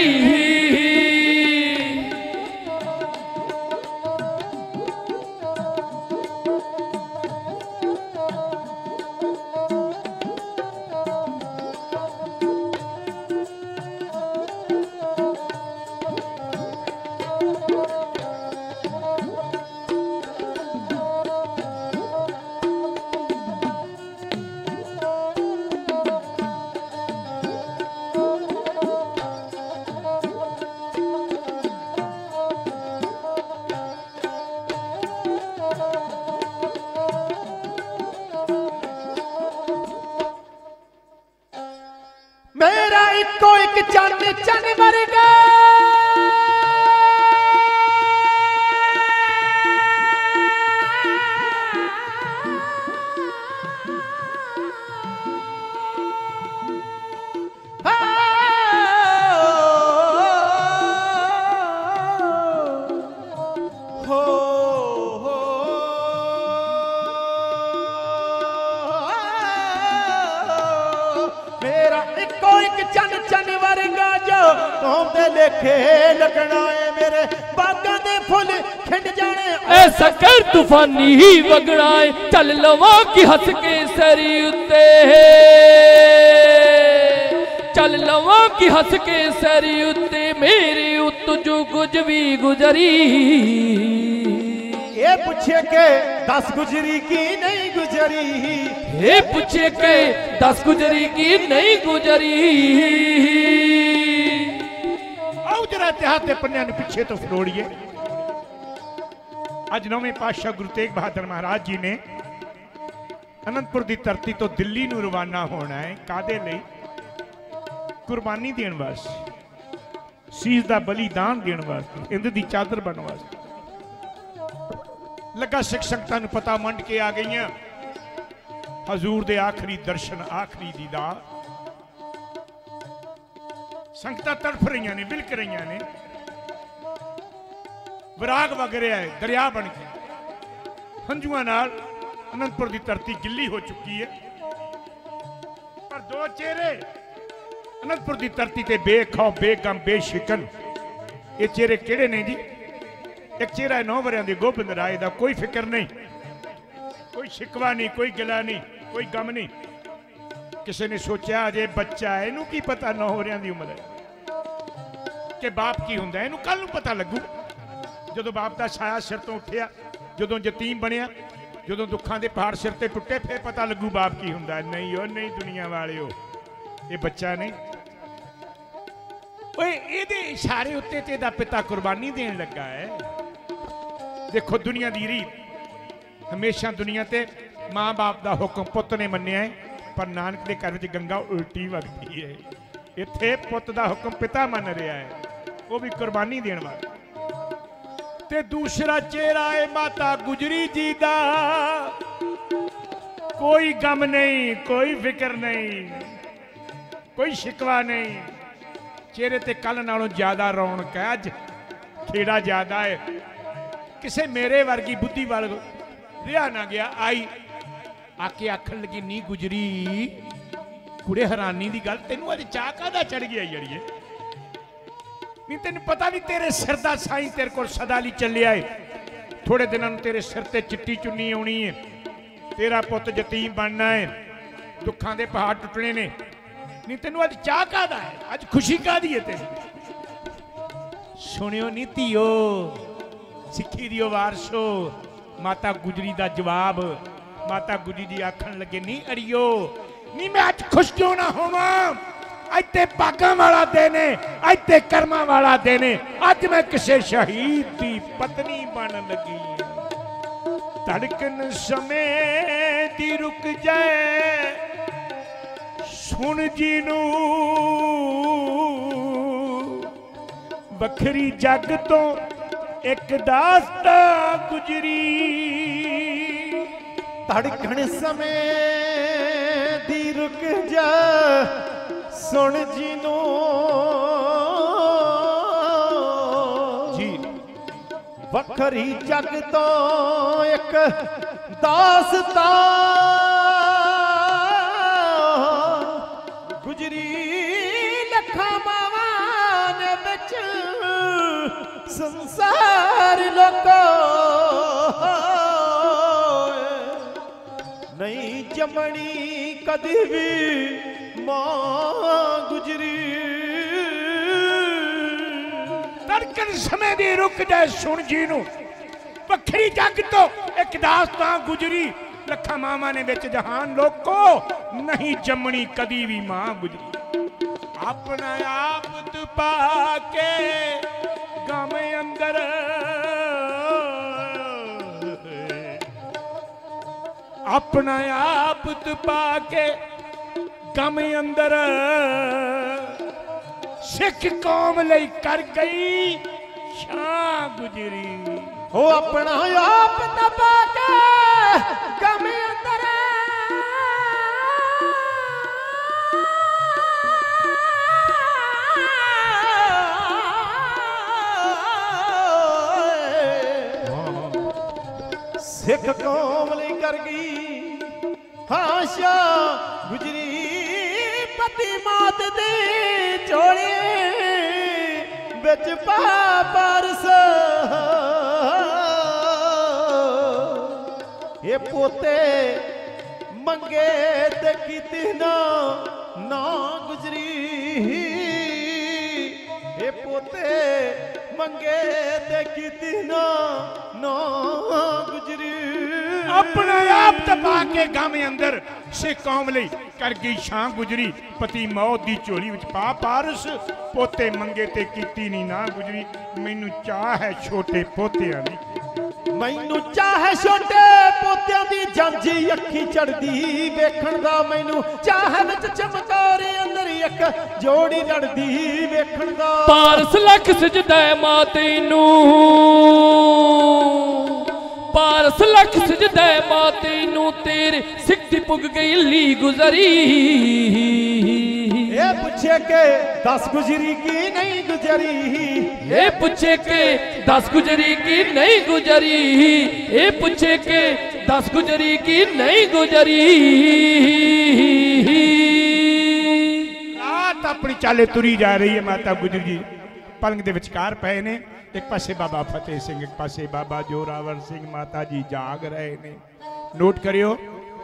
मेरा इको एक चन चन वर्गा, लेखे लगना है, मेरे बागां दे फुल खिंड जाने, ऐसा कर तूफानी ही वगड़ा है, चल लवा की हंस के सरी उत्ते, चल लवा की हंस के सरी उत्ते, मेरी उत जो गुजवी गुजरी। ये पूछे के दस गुजरी की नहीं गुजरी, ये पूछे के दस गुजरी की नहीं गुजरी। इतिहास के पन्नियां ने पीछे तो फरोड़िए। अज नौवें पातशाह गुरु तेग बहादुर महाराज जी ने अनंतपुर की धरती तो दिल्ली नूं रवाना होना है, कादे लई? कुर्बानी देने वास्ते, सीस का बलिदान देने वास्ते, इंद की चादर बनने वास्ते। लगा सिख संगतां नूं पता मंड के आ गई हजूर दे आखिरी दर्शन, आखिरी दीदार। संगतां तड़फ रही ने, बिलक रही ने, विराग वग रहा है दरिया बन के, हंजुआं नाल अनंतपुर की धरती गिल्ली हो चुकी है। पर दो चेहरे अनंतपुर की धरती ते बेखौफ, बेगम, बेशिकन, ये चेहरे किहड़े ने जी? एक चेहरा है नौ वरियां दे गोबिंद राय दा, कोई फिक्र नहीं, कोई शिकवा नहीं, कोई गिला नहीं, कोई गम नहीं। किसी ने सोचा अजे बच्चा है, इनू की पता नौ होरियां दी उम्र है कि बाप की हुंदा है, इनू कल नू पता लगू जदों बाप दा छाया सिर तो उठिया, जदों यतीम बनिया, जदों दुखां दे पहाड़ सिर ते टुटे, फिर पता लगू बाप की हुंदा है। नहीं ओ नहीं दुनिया वालिओ, ये बच्चा नहीं। ओए इहदे इशारे उत्ते ते दा पिता कुर्बानी देन लगा है। देखो दुनिया दी रीत हमेशा दुनिया ते मां बाप दा हुक्म पुत ने मन्निया है, पर नानक दे घर विच गंगा उल्टी वगदी है। इत्थे पुत दा हुक्म पिता मन रहा है, वो भी कुर्बानी देने वाला। ते दूसरा चेहरा है माता गुजरी जी दा, कोई गम नहीं, कोई फिक्र नहीं, कोई शिकवा नहीं, चेहरे ते कल नालों ज्यादा रौनक है, अज खेड़ा ज्यादा है। किसे मेरे वर्गी बुद्धि वाल रिहा ना गया, आई आके आखन लगी नी गुजरी कुड़े हैरानी दी गल, तेनू अज चाह काहदा चढ़ गया जड़िए, नहीं तेन पता नहीं तेरे सिर दा साईं तेरे को सदा लई चलिया है। थोड़े दिनों तेरे सिर ते चिट्टी चुन्नी आउणी है, तेरा पुत यतीम बनना है, दुखां दे पहाड़ टुटने ने, नहीं तेनू अज चाह काहदा है, अज खुशी काहदी है तेरी। सुनियो नी धीओ, सिक्खी दियो वारसो, माता गुजरी दा जवाब। माता गुजरी जी आखन लगे नी अड़ियो, नी मैं अज खुश क्यों ना होवां, अज ते भागां वाला दिन है, अज ते कर्मां वाला दिन है, अज मैं किसे शहीद दी पत्नी बन लगी। धड़कन समय दी रुक जाए, सुन जीनू बखरी जग तो एक दास्तां गुजरी। धड़कन समय दी रुक जा, सुन जीनू जी वखरी जग तो एक दास्तां गुजरी। लखां मावां ने विच संसार लोको, नहीं जमनी कदी भी मां गुजरी। धड़कन समय दी रुक जाए, सुन जी नू वखरी जग तो एक दास्तां गुजरी। लखा मामा ने विच जहान लोको, नहीं जमनी कदी भी मां गुजरी। अपना आप तपा के गम अंदर, अपना आप तपा के गम अंदर, सिख कौम लई कर गई शां गुजरी। हो अपना आप तपा के गम अंदर, सिख कौम लई कर गई हाँ शां गुजरी। पति मात दे चोली बिच पा परस, ये पोते मंगे ते कीती ना ना गुजरी। ये पोते मंगे ते कीती ना ना गुजरी। अपना आप तपा के गम अंदर, सिख कौम लई कर गई शां गुजरी। पति मौत दी झोली विच पा पारस, पोते मंगे ते कीती नी ना गुजरी। मैनू चाह है छोटे पोतियां दी, मैनू चाह है छोटे पोतियां दी, जांजी अखी चढ़दी वेखण दा। मैनू चाह विच चमकारे अंदर एक जोड़ी लड़दी वेखण दा। पारस लख सजदा मां तैनू, पारस लख सजदा मां तैनू, तेरे सिक्ति पुग गई ली गुजरी। ये पूछे के दस गुजरी की नहीं गुजरी, ये पूछे के दस गुजरी की नहीं गुजरी, ये पूछे के दस गुजरी की नहीं गुजरी। रात अपनी चाले तुरी जा रही है माता गुजरी जी। पलंग दे विचकार पए ने, एक पासे बाबा फतेह सिंह, एक पासे बाबा जोरावर सिंह। माता जी जाग रहे ने। नोट करियो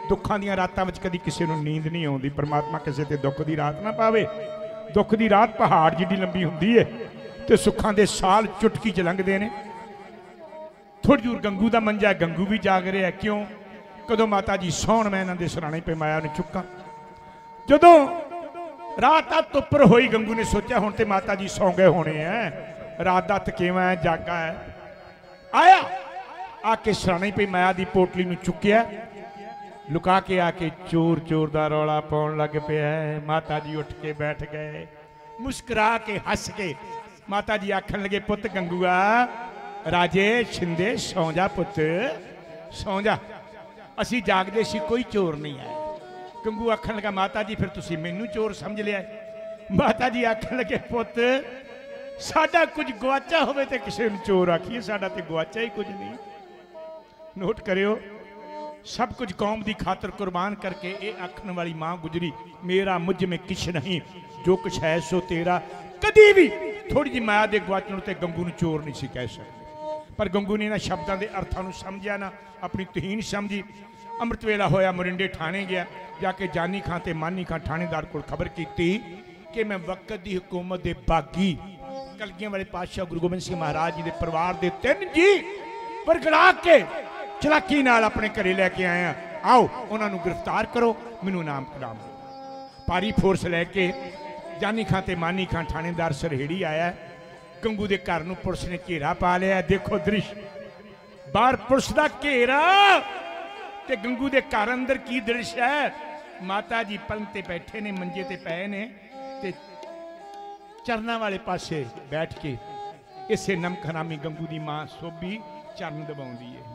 दुखों दी रातां विच कदी किसी नूं नींद नहीं आउंदी। परमात्मा किसी ते दुख की रात ना पावे। दुख की रात पहाड़ जिड्डी लंबी हुंदी है ते सुखां दे साल चुटकी च लंघदे ने। थोड़ी दूर गंगू दा मंजा, गंगू भी जाग रहा है। क्यों? कदों माता जी सौण मैं इन्हां दे सराणे पे माया ने चुक्का। जदों रात आ तुपर होई, गंगू ने सोचा हुण ते माता जी सौ गए होने हैं, रात दा थकेवा है, जागा है। आया आके सराणे पे माया दी पोटली नूं चुक्या, लुका के आके चोर चोर दा रौला पाउण लग पिया है। माता जी उठ के बैठ गए, मुस्कुरा के हस के माता जी आखन लगे, पुत गंगूआ राजे छिंदे सौ जा, पुत सौ जा, असी जागदे सी, कोई चोर नहीं आया। गंगू आखन लगा, माता जी फिर तुसी मैनू चोर समझ लिया। माता जी आखन लगे, पुत साडा कुछ गुआचा होवे ते किसी नूं चोर आखिए, साडा ते गुआचा ही कुछ नहीं। नोट करियो, सब कुछ कौम की खातर कुर्बान करके ये आखन वाली मां गुजरी, मेरा मुझ में किछ नहीं, जो कुछ है सो तेरा। कदी भी थोड़ी जी माया के गुआचण ते गंगू नूं चोर नहीं सी कह सकते। पर गंगू ने इन्हां शब्दां दे अर्थां नूं समझिया ना, अपनी तुहीन समझी। अमृत वेला होया, मोरिंडे थाने गया, जाके जानी खां ते मानी खां थानेदार को खबर की कि मैं वक्त की हुकूमत के बागी कलगियां वाले पातशाह गुरु गोबिंद सिंह महाराज जी के परिवार के तीन जी बरगड़ा के चलाकी नाल अपने घरे लैके आया। आओ उन्होंने गिरफ्तार करो, मैनू नाम कलाम। पारी फोर्स लैके जानी खां ते मानी खां थानेदार सरहेड़ी आया। गंगू के घर नूं पुलिस ने घेरा पा लिया। देखो दृश्य, बाहर पुलिस का घेरा ते गंगू के घर अंदर की दृश्य है। माता जी पलंग ते बैठे ने, मंजे ते पए ने ते चरना वाले पासे बैठ के इसे नमक हरामी गंगू की मां सोभी चरण दबाउंदी है,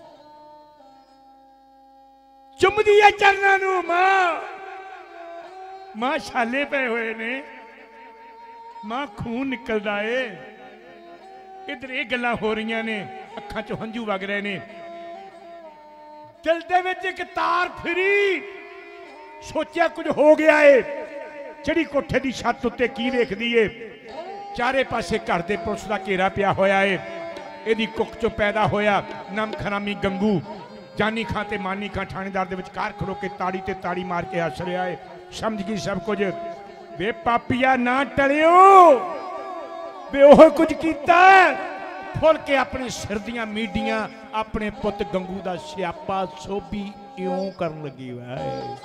चुमदी है चरना नूं। मां मां छाले पे हुए ने, मां खून निकलदा है। इधर ये गल्लां हो रही ने, अखां चों हंझू वग रहे ने, दिल दे विच एक तार फिरी। सोचा कुछ हो गया है। चढ़ी कोठे की छत उत्ते की वेखदी है, चारे पासे घर के पुलिस का घेरा पिया होया है। इहदी कुक चों पैदा होया नमक हरामी गंगू जानी खां ते मानी खां थानेदार दे विचकार खड़ो के ताड़ी ते ताड़ी मार के हस रहा है। समझ गई सब कुछ। वे पापिया ना टलियो, वे ओह कुछ कीता। फुल के अपने सिर दियां मीडियां अपने पुत गंगू का स्यापा सोभी इउं करन लगी है।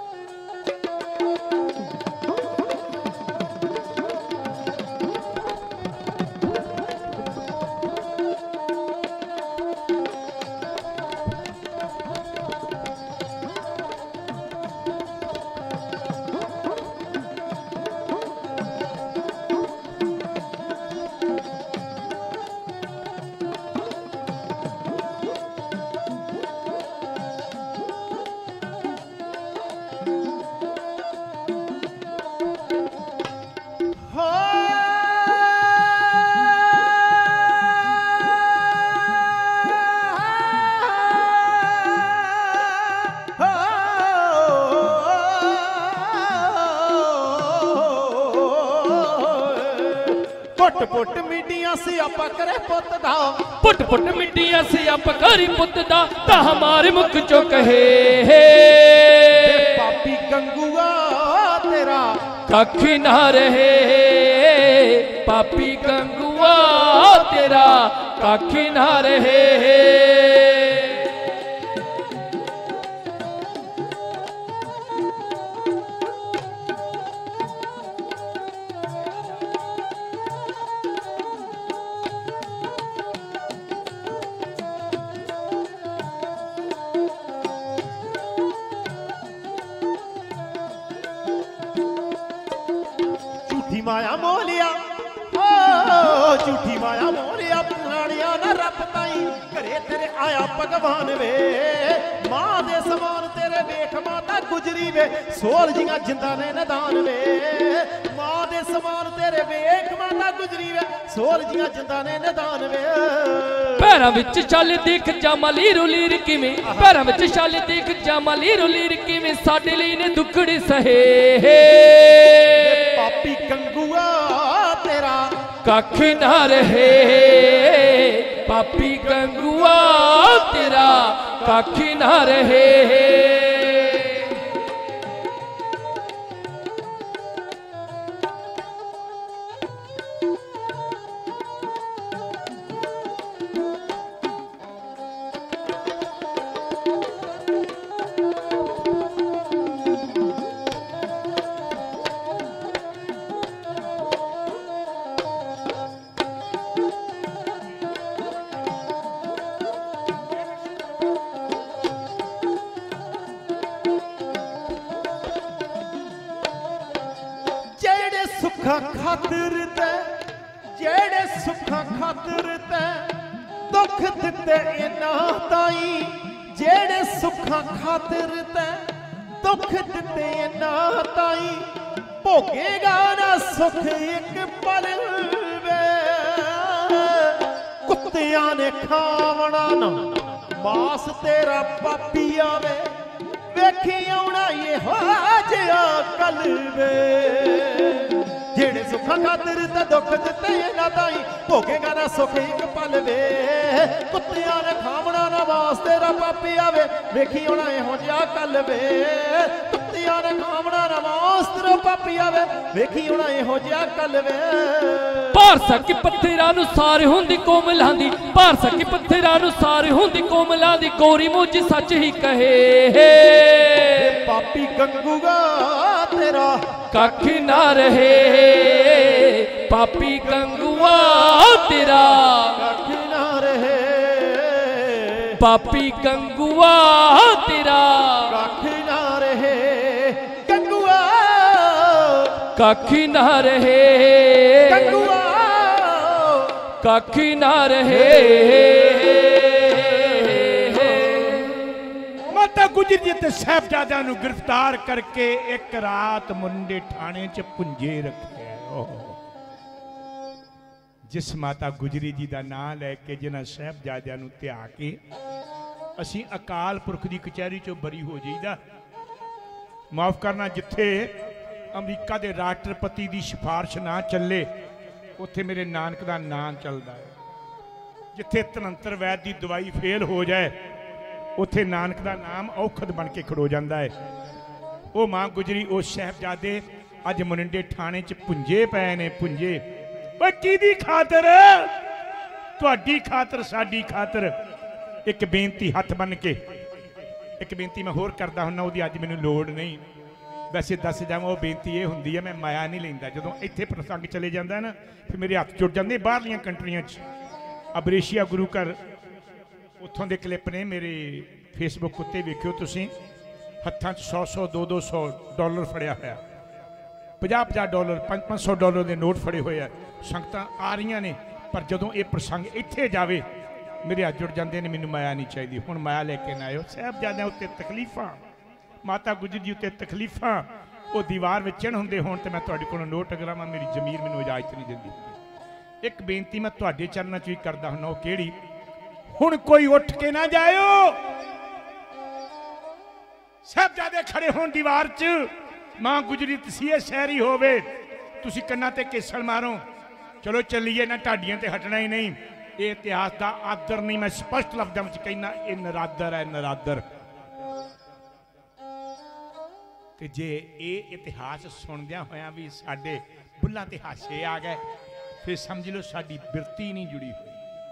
पुट पुट मिट्टियां सियापा करे पुत दा, पुट पुट मिट्टियां सियापा करी पुत दा, ता हमारे मुख चो कहे पापी गंगूआ तेरा कख ना रहे। पापी गंगुआ तेरा कख ना रहे। माया मोलिया ओ झूठी माया मोलिया पुरानिया ना रब ताई घरे तेरे आया भगवान वे। मां दे समान तेरे वेख माता गुजरी वे, सोल जियां जिंदा ने नदान वे। मां दे समान तेरे वेख माता गुजरी वे, सोल जियां जिंदा ने नदान वे। पैरां विच चल देख जामली रुलीर किवें, पैरां विच चल देख जामली रुलीर किवें साडे लई ने दुखड़े सहे। पापी गंगुआ तेरा कख ना रहे। पापी गंगुआ तेरा कख ना रहे। सुखा खातिर ते जेड़े सुखा खातिर ते दुख दिते इना ताई जेड़े सुखा खातिर ते दुख दिते इना ताई भोगेगा ना सुख एक पल वे कुत्तियां ने खावना ना मास तेरा पापी आवे वेखी आउना ये हो जिया कल वे जेड़े सुखा खातिर ते दुख दिते ना ताई भोगेगा ना सुख एक पल वे कुत्तियां ने खावना ना वास तेरा पापी आवे वेखी आउना ये जिया कल वे कुत्तियां ने खावना ना वास तेरा पापी आवे वेखी आउना ये जिया कल वे पारसा के पत्थरां नूं सारे हुंदी कोमलां दी पारसा के पत्थरां नूं सारे हुंदी कोमलां दी गौरी मुझ सच ही कहे पापी गंगूगा तेरा कख ना रहे पापी गंगुआ तेरा कख ना रहे पापी गंगुआ तेरा कख ना रहे गंगुआ कख ना रहे गंगुआ कख ना रहे माता गुजरी जी ते साहिबजादियां नूं गिरफ्तार करके एक रात मुंडे थाने च पुंजे रखे। जिस माता गुजरी जी का नाम लैके जिन्हां साहिबजादियां नूं ध्या के असीं अकाल पुरख की कचहरी चों बरी हो जाईदा। माफ करना जिथे अमरीका के राष्ट्रपति की सिफारिश ना चले उत्थे मेरे नानक का नाम चलता है। जिथे धनंतर वैद की दवाई फेल हो जाए उत्थे नानक का नाम औखद बन के खड़ो जाता है। वो मां गुजरी वो साहिबजादे अज मोरिंडे थाने च पुंजे पे ने पुंजे की खातर तुहाडी खातर साडी खातर एक बेनती हथ बन के एक बेनती मैं होर करदा हुन्ना ओहदी अज मैनूं लोड़ नहीं। वैसे दस जावां वो बेनती ये हुंदी है मैं माया नहीं लैंदा जदों इत्थे प्रसंग चले जांदा ना फिर मेरे हथ जुड़ जांदे। बाहरलियां कंट्रियां च अबरेशिया गुरु घर उत्थों दे क्लिप ने मेरे फेसबुक उत्ते वेखियो तुसीं हत्थां च सौ सौ दो दो सौ डॉलर फड़िया होया पचास पचास डॉलर पाँच पाँच सौ डॉलर के नोट फड़े हुए है। संगतां आ रही ने पर जदों ये प्रसंग इत्थे जावे मेरे हाथ जुड़ जाते हैं। मैनूं माया नहीं चाहिए हुण माया लेके ना आयो। साहिबजादियां उत्ते तकलीफां माता गुजरी जी उत्ते तकलीफां वो दीवार में चिन्ह हुंदे होण ते मैं तुहाडे कोलों नोट अगरावां मेरी जमीर मैनूं इजाजत नहीं दिंदी। एक बेनती मैं तुहाडे चरनां च भी करदा हुन्ना वो किहड़ी हुण कोई उठ के ना जायो। साहिबजादे खड़े होण दीवार च मां गुजरी तसीहे शहरी होवे तुसी कन्नां ते केसण मारो चलो चलीए ना ढाडियां ते हटना ही नहीं। ये इतिहास का आदर नहीं मैं स्पष्ट लफ्ज़ां में कहना ये नरादर है नरादर। ते जे ये इतिहास सुनदियां होया भी साडे बुल्लां ते हासे आ गए फिर समझ लो साडी बिरती नहीं जुड़ी हुई।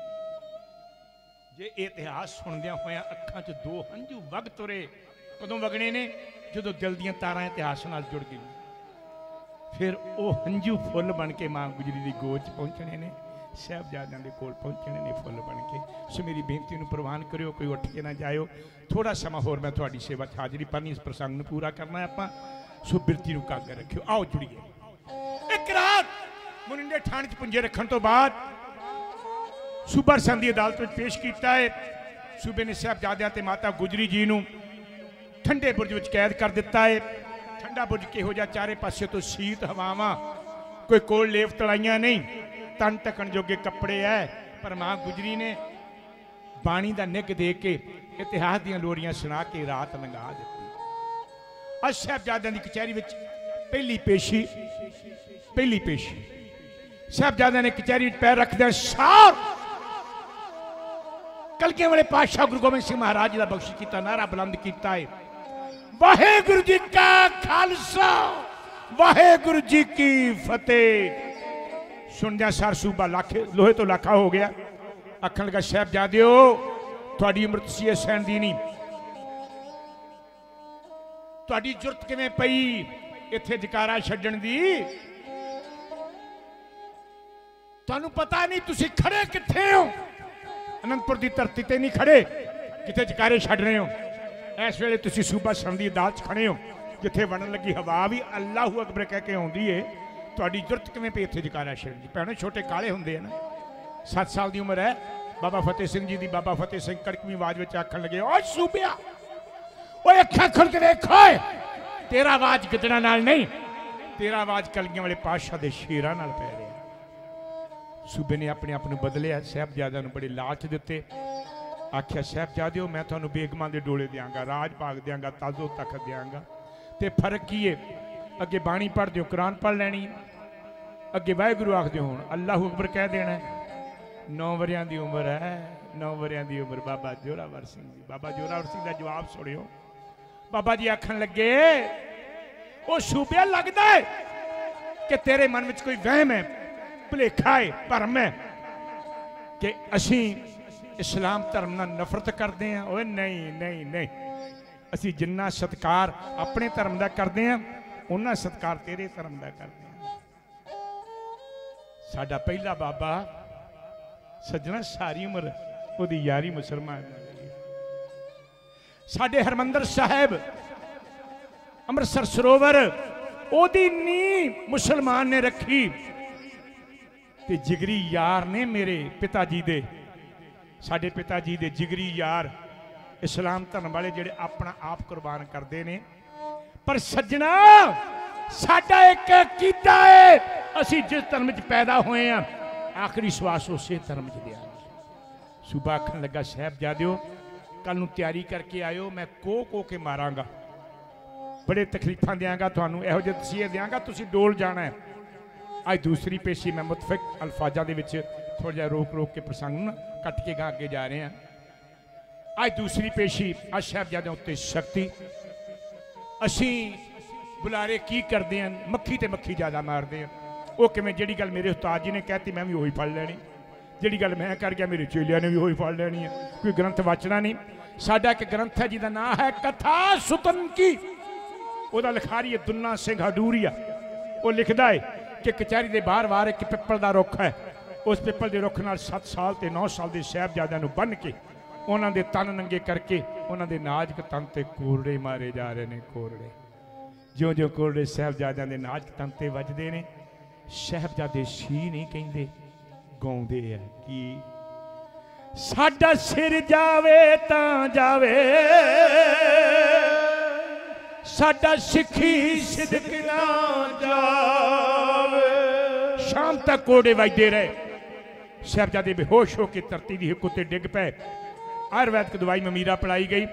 जे इतिहास सुनदियां होया अखां च दो हंझू वग तुरे कदों वगने ने जो दिल दियां तारां इतिहास नाल जुड़ गई फिर वो हंझू फुल बन के मां गुजरी की गोद च पहुंचने ने साहिबजादियां दे कोल पहुंचने ने फुल बन के। सो मेरी बेनती नूं प्रवान करियो कोई उठ के ना जाओ। थोड़ा समा होर मैं तुहाडी सेवा च हाज़री पानी इस प्रसंग नूं पूरा करना है आपां। सो बिरती नूं कागर रखियो आओ जुड़िए। एक रात मोरिंडे थाने च पुंजे रखण तो बाद सूबा संघ दी अदालत में पेश किया है। सूबे ने साहिबजादियां ते माता गुजरी जी नूं ठंडे बुरज विच कैद कर दिता है। ठंडा बुरज किहो जिहा चारे पासे तो शीत हवावां कोई कोल लेप तलाइयां नहीं तन ढकण जोगे कपड़े है पर मां गुजरी ने बाणी का निग दे के इतिहास दीयां लोरियां सुना के रात लंघा दी। अज साहिबजादियां दी कचहरी विच पहली पेशी पहली पेशी साहिबजादियां ने कचहरी विच पैर रखदे सार कलगियां वाले पातशाह गुरु गोबिंद सिंह महाराज जी का बख्श किया नारा बुलंद किया है वाहेगुरु जी का खालसा वाहेगुरु जी की फतेह। सुनद्या सार सूबा लाखे लोहे तो लाखा हो गया। आखन लगा साहिबजादियो तुहाडी उम्र तसीहे सहन दी नहीं तुहाडी जुरत किवें पई इत्थे जकारा छड्डण दी। तुहानूं पता नहीं तुसीं खड़े कित्थे हो। अनंदपुर की धरती ते नहीं खड़े जिथे जकारे छड्ड रहे हो। इस वेले तुसीं सूबा संघ दी अदालत खड़े हो जिथे बनन लगी हवा भी अल्लाहू अकबर कह के आउंदी है ਤੁਹਾਡੀ ਜ਼ਰੂਰਤ ਕਿਵੇਂ ਪਈ ਇੱਥੇ ਜਕਾਰਾ ਛੇੜਨ ਦੀ? ਭੈਣੋ ਛੋਟੇ ਕਾਲੇ ਹੁੰਦੇ ਆ ਨਾ, ਸੱਤ ਸਾਲ ਦੀ ਉਮਰ ਹੈ ਬਾਬਾ ਫਤਿਹ ਸਿੰਘ ਜੀ ਦੀ। ਬਾਬਾ ਫਤਿਹ ਸਿੰਘ ਕੜਕਵੀਂ ਆਵਾਜ਼ ਵਿੱਚ ਆਖਣ ਲੱਗੇ, ਓਏ ਸੂਬਿਆ, ਓਏ ਅੱਖਾਂ ਖੋਲ ਕੇ ਦੇਖ, ਓਏ ਤੇਰਾ ਆਵਾਜ਼ ਗਿੱਦੜਾਂ ਨਾਲ ਨਹੀਂ, ਤੇਰਾ ਆਵਾਜ਼ ਕਲਗੀਆਂ ਵਾਲੇ ਪਾਤਸ਼ਾਹ ਦੇ ਸ਼ੇਰਾਂ ਨਾਲ ਪੈ ਰਿਹਾ। ਸੂਬੇ ਨੇ ਆਪਣੇ ਆਪ ਨੂੰ ਬਦਲਿਆ, ਸਾਹਿਬਜ਼ਾਦਿਆਂ ਨੂੰ ਬੜੇ ਲਾਲਚ ਦਿੱਤੇ। ਆਖਿਆ, ਸਾਹਿਬਜ਼ਾਦਿਓ ਮੈਂ ਤੁਹਾਨੂੰ ਬੇਗਮਾਂ ਦੇ ਡੋਲੇ ਦਿਆਂਗਾ, ਰਾਜ ਭਾਗ ਦਿਆਂਗਾ, ਤਾਜ਼ੋ ਤਖਤ ਦਿਆਂਗਾ। ਤੇ ਫਰਕ ਕੀ ਹੈ? ਅੱਗੇ ਬਾਣੀ ਪੜ੍ਹਦੇ ਹੋ, ਕੁਰਾਨ ਪੜ੍ਹ ਲੈਣੀ, ਅੱਗੇ ਵਾਹਿਗੁਰੂ ਆਖਦੇ ਹੋਣ, ਅੱਲਾਹੁ ਅਕਬਰ ਕਹਿ ਦੇਣਾ। ਨੌ ਵਰਿਆਂ ਦੀ ਉਮਰ ਹੈ, ਨੌ ਵਰਿਆਂ ਦੀ ਉਮਰ ਬਾਬਾ ਜੋਰਾਵਰ ਸਿੰਘ ਜੀ। ਬਾਬਾ ਜੋਰਾਵਰ ਸਿੰਘ ਦਾ ਜਵਾਬ ਸੁਣਿਓ। ਬਾਬਾ ਜੀ ਆਖਣ ਲੱਗੇ, ਉਹ ਸੂਬਿਆ ਲੱਗਦਾ ਹੈ ਕਿ ਤੇਰੇ ਮਨ ਵਿੱਚ ਕੋਈ ਵਹਿਮ ਹੈ, ਭੁਲੇਖਾ ਹੈ, ਭਰਮ ਹੈ ਕਿ ਅਸੀਂ ਇਸਲਾਮ ਧਰਮ ਨਾਲ ਨਫ਼ਰਤ ਕਰਦੇ ਹਾਂ। ਓਏ ਨਹੀਂ ਨਹੀਂ ਨਹੀਂ, ਅਸੀਂ ਜਿੰਨਾ ਸਤਿਕਾਰ ਆਪਣੇ ਧਰਮ ਦਾ ਕਰਦੇ ਹਾਂ ਉਹਨਾਂ ਸਤਿਕਾਰ ਤੇਰੇ ਧਰਮ ਦਾ ਕਰਦੇ ਹਾਂ। ਸਾਡਾ ਪਹਿਲਾ ਬਾਬਾ ਸੱਜਣਾ ਸਾਰੀ ਉਮਰ ਉਹਦੀ ਯਾਰੀ ਮੁਸਲਮਾਨ। ਸਾਡੇ ਹਰਮੰਦਰ ਸਾਹਿਬ ਅੰਮ੍ਰਿਤਸਰ ਸਰੋਵਰ ਉਹਦੀ ਨੀਂਹ ਮੁਸਲਮਾਨ ਨੇ ਰੱਖੀ ਤੇ ਜਿਗਰੀ ਯਾਰ ਨੇ ਮੇਰੇ ਪਿਤਾ ਜੀ ਦੇ, ਸਾਡੇ ਪਿਤਾ ਜੀ ਦੇ ਜਿਗਰੀ ਯਾਰ ਇਸਲਾਮ ਧਰਮ ਵਾਲੇ ਜਿਹੜੇ ਆਪਣਾ ਆਪ ਕੁਰਬਾਨ ਕਰਦੇ ਨੇ। ਪਰ ਸੱਜਣਾ ਸਾਡਾ ਇੱਕ ਅਕੀਦਾ ਹੈ, ਅਸੀਂ ਜਿਸ ਧਰਮ 'ਚ ਪੈਦਾ ਹੋਏ ਆ ਆਖਰੀ ਸਵਾਸ ਉਸੇ ਧਰਮ 'ਚ ਦਿਆਂਗੇ। ਸੂਬਾ ਆਖਣ ਲੱਗਾ, ਸਾਹਿਬਜ਼ਾਦਿਓ ਕੱਲ ਨੂੰ ਤਿਆਰੀ ਕਰਕੇ ਆਇਓ, ਮੈਂ ਕੋ ਕੋ ਕੇ ਮਾਰਾਂਗਾ, ਬੜੇ ਤਕਲੀਫਾਂ ਦਿਆਂਗਾ ਤੁਹਾਨੂੰ, ਇਹੋ ਜਿਹੇ ਤਸੀਹੇ ਦਿਆਂਗਾ, ਤੁਸੀਂ ਡੋਲ ਜਾਣਾ ਹੈ। ਅੱਜ ਦੂਸਰੀ ਪੇਸ਼ੀ ਮੈਂ ਮੁਤਫਿਕ ਅਲਫਾਜ਼ਾਂ ਦੇ ਵਿੱਚ ਥੋੜਾ ਜਿਹਾ ਰੋਕ ਰੋਕ ਕੇ ਪ੍ਰਸੰਗ ਨੂੰ ਕੱਟ ਕੇ ਗਾ ਅੱਗੇ ਜਾ ਰਹੇ ਹਾਂ। ਅੱਜ ਦੂਸਰੀ ਪੇਸ਼ੀ ਅੱਜ ਸਾਹਿਬਜ਼ਾਦਿਆਂ ਉੱਤੇ ਸ਼ਕਤੀ। ਅਸੀਂ ਬੁਲਾਰੇ ਕੀ ਕਰਦੇ ਹਾਂ? ਮੱਖੀ ਤੇ ਮੱਖੀ ਜ਼ਿਆਦਾ ਮਾਰਦੇ ਹਾਂ। ਉਹ ਕਿਵੇਂ? ਜਿਹੜੀ ਗੱਲ ਮੇਰੇ ਉਸਤਾਦ ਜੀ ਨੇ ਕਹਿਤੀ ਮੈਂ ਵੀ ਉਹੀ ਫੜ ਲੈਣੀ, ਜਿਹੜੀ ਗੱਲ ਮੈਂ ਕਰ ਗਿਆ ਮੇਰੇ ਚੇਲਿਆਂ ਨੇ ਵੀ ਉਹੀ ਫੜ ਲੈਣੀ ਹੈ। ਕੋਈ ਗ੍ਰੰਥ ਵਾਚਣਾ ਨਹੀਂ। ਸਾਡਾ ਇੱਕ ਗ੍ਰੰਥ ਹੈ ਜਿਹਦਾ ਨਾਮ ਹੈ ਕਥਾ ਸੁਤਨ ਕੀ, ਉਹਦਾ ਲਿਖਾਰੀ ਹੈ ਦੁੰਨਾ ਸਿੰਘ ਹਡੂਰੀਆ। ਉਹ ਲਿਖਦਾ ਹੈ ਕਿ ਕਚਹਿਰੀ ਦੇ ਬਾਹਰ ਬਾਹਰ ਇੱਕ ਪਿੱਪਲ ਦਾ ਰੁੱਖ ਹੈ, ਉਸ ਪਿੱਪਲ ਦੇ ਰੁੱਖ ਨਾਲ ਸੱਤ ਸਾਲ ਤੇ ਨੌ ਸਾਲ ਦੇ ਸਾਹਿਬਜ਼ਾਦਿਆਂ ਨੂੰ ਬੰਨ੍ਹ ਕੇ ਉਹਨਾਂ ਦੇ ਤਨ ਨੰਗੇ ਕਰਕੇ ਉਹਨਾਂ ਦੇ ਨਾਜ਼ੁਕ ਤਨ ਤੇ ਕੋਰੜੇ ਮਾਰੇ ਜਾ ਰਹੇ ਨੇ। ਕੋਰੜੇ ਜਿਉਂ ਜਿਉਂ ਕੋਰੜੇ ਸਾਹਿਬਜ਼ਾਦਿਆਂ ਦੇ ਨਾਜ਼ੁਕ ਤਨ ਤੇ ਵੱਜਦੇ ਨੇ, ਸਾਹਿਬਜ਼ਾਦੇ ਸੀ ਨਹੀਂ ਕਹਿੰਦੇ, ਗਾਉਂਦੇ ਆ ਕੀ? ਸਾਡਾ ਸਿਰ ਜਾਵੇ ਤਾਂ ਜਾਵੇ, ਸਾਡਾ ਸਿੱਖੀ ਸਿਦਕ ਨਾ ਜਾਵੇ। ਸ਼ਾਮ ਤੱਕ ਕੋੜੇ ਵੱਜਦੇ ਰਹੇ। ਸਾਹਿਬਜ਼ਾਦੇ ਬੇਹੋਸ਼ ਹੋ ਕੇ ਧਰਤੀ ਦੀ ਹਿੱਕ ਉੱਤੇ ਡਿੱਗ ਪਏ। ਆਯੁਰਵੈਦਿਕ ਦਵਾਈ ਮਮੀਰਾ ਪਿਲਾਈ ਗਈ,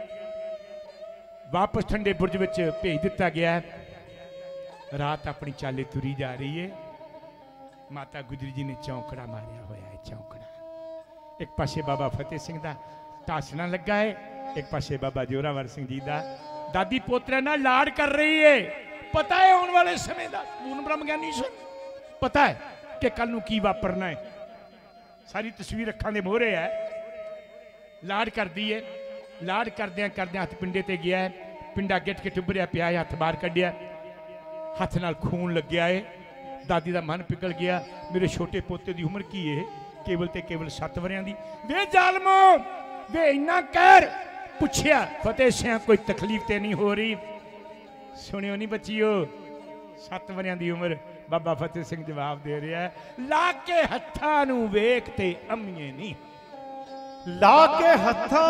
ਵਾਪਸ ਠੰਡੇ ਬੁਰਜ ਵਿੱਚ ਭੇਜ ਦਿੱਤਾ ਗਿਆ। ਰਾਤ ਆਪਣੀ ਚਾਲੇ ਤੁਰੀ ਜਾ ਰਹੀ ਹੈ। ਮਾਤਾ ਗੁਜਰੀ ਜੀ ਨੇ ਚੌਂਕੜਾ ਮਾਰਿਆ ਹੋਇਆ ਹੈ। ਚੌਂਕੜਾ ਇੱਕ ਪਾਸੇ ਬਾਬਾ ਫਤਿਹ ਸਿੰਘ ਦਾ ਢਾਸਣਾ ਲੱਗਾ ਹੈ, ਇੱਕ ਪਾਸੇ ਬਾਬਾ ਜੋਰਾਵਰ ਸਿੰਘ ਜੀ ਦਾ। ਦਾਦੀ ਪੋਤਰੇ ਨਾਲ ਲਾੜ ਕਰ ਰਹੀ ਹੈ। ਪਤਾ ਹੈ ਆਉਣ ਵਾਲੇ ਸਮੇਂ ਦਾ, ਪੂਰਨ ਬ੍ਰਹਮ ਗਿਆਨੀ ਸੀ, ਪਤਾ ਹੈ ਕਿ ਕੱਲ ਨੂੰ ਕੀ ਵਾਪਰਨਾ ਹੈ। ਸਾਰੀ ਤਸਵੀਰ ਅੱਖਾਂ ਦੇ ਮੋਹਰੇ ਹੈ। ਲਾੜ ਕਰਦੀ ਹੈ। ਲਾੜ ਕਰਦਿਆਂ ਕਰਦਿਆਂ ਹੱਥ ਪਿੰਡੇ ਤੇ ਗਿਆ ਹੈ। ਪਿੰਡਾ ਗਿੱਟ ਕੇ ਟੁੱਬਰਿਆ ਪਿਆ ਹੈ। ਹੱਥ ਬਾਹਰ ਕੱਢਿਆ, ਹੱਥ ਨਾਲ ਖੂਨ ਲੱਗਿਆ ਹੈ। ਦਾਦੀ ਦਾ ਮਨ ਪਿਘਲ ਗਿਆ। ਮੇਰੇ ਛੋਟੇ ਪੋਤੇ ਦੀ ਉਮਰ ਕੀ ਹੈ? ਕੇਵਲ ਤੇ ਕੇਵਲ ਸੱਤ ਵਰਿਆਂ ਦੀ। ਵੇ ਜ਼ਾਲਮੋ, ਵੇ ਇੰਨਾ ਕਹਿਰ। ਪੁੱਛਿਆ, ਫਤਿਹ ਸਿੰਘ ਕੋਈ ਤਕਲੀਫ ਤੇ ਨਹੀਂ ਹੋ ਰਹੀ? ਸੁਣਿਓ ਨਹੀਂ ਬੱਚਿਓ, ਸੱਤ ਵਰਿਆਂ ਦੀ ਉਮਰ। ਬਾਬਾ ਫਤਿਹ ਸਿੰਘ ਜਵਾਬ ਦੇ ਰਿਹਾ, ਲਾ ਕੇ ਹੱਥਾਂ ਨੂੰ ਵੇਖ ਤੇ ਅੰਮੀਏ ਨਹੀਂ। ਲਾ ਕੇ ਹੱਥਾਂ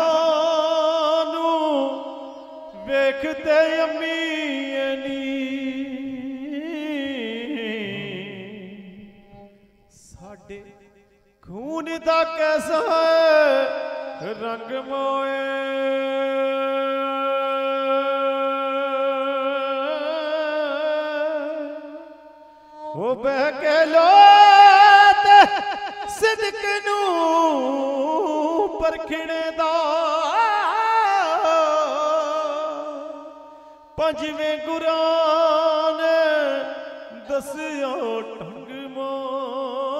ਨੂੰ ਵੇਖ ਤੇ ਅੰਮੀਏ ਨਹੀਂ। ਸਾਡੇ ਖੂਨ ਦਾ ਕੈਸਾ ਹੈ ਰੰਗ ਮੋਏ, ਉਹ ਬਹਿ ਕੇ ਲੋ ਤੇ ਸਿਦਕ ਨੂੰ ਪਰਖਣੇ ਦਾ। ਪੰਜਵੇਂ ਗੁਰਾਂ ਨੇ ਦੱਸਿਆ ਢੰਗ ਮੋਏ।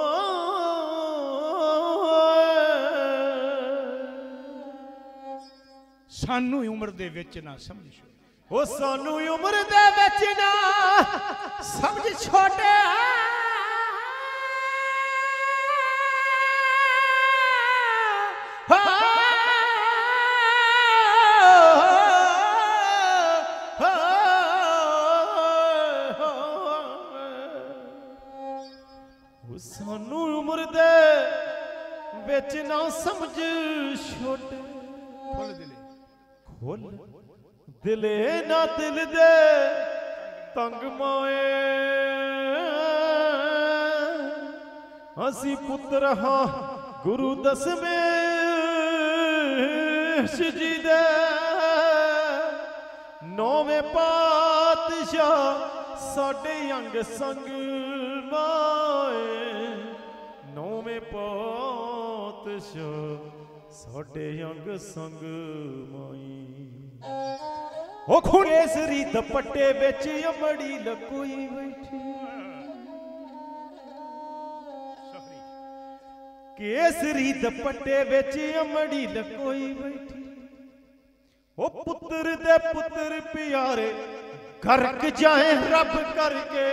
ਸਾਨੂੰ ਉਮਰ ਦੇ ਵਿੱਚ ਨਾ ਸਮਝ, ਉਹ ਸਾਨੂੰ ਉਮਰ ਦੇ ਵਿੱਚ ਨਾ ਸਮਝ ਛੋਟਿਆ। ना समझ छोटे खोल दिले खोल दिले ना दिल दे तंग माए असी पुत्र हाँ गुरु दसवें जी दे नौवें पातशाह साडे अंग संग माए नौवें पातशाह साडे अंग संग माई ओ केसरी दुपट्टे बिच अमड़ी लकोई बैठी केसरी दुपट्टे बिच अमड़ी लकोई बैठी ओ पुत्र दे पुत्र प्यारे गर्क जाए रब करके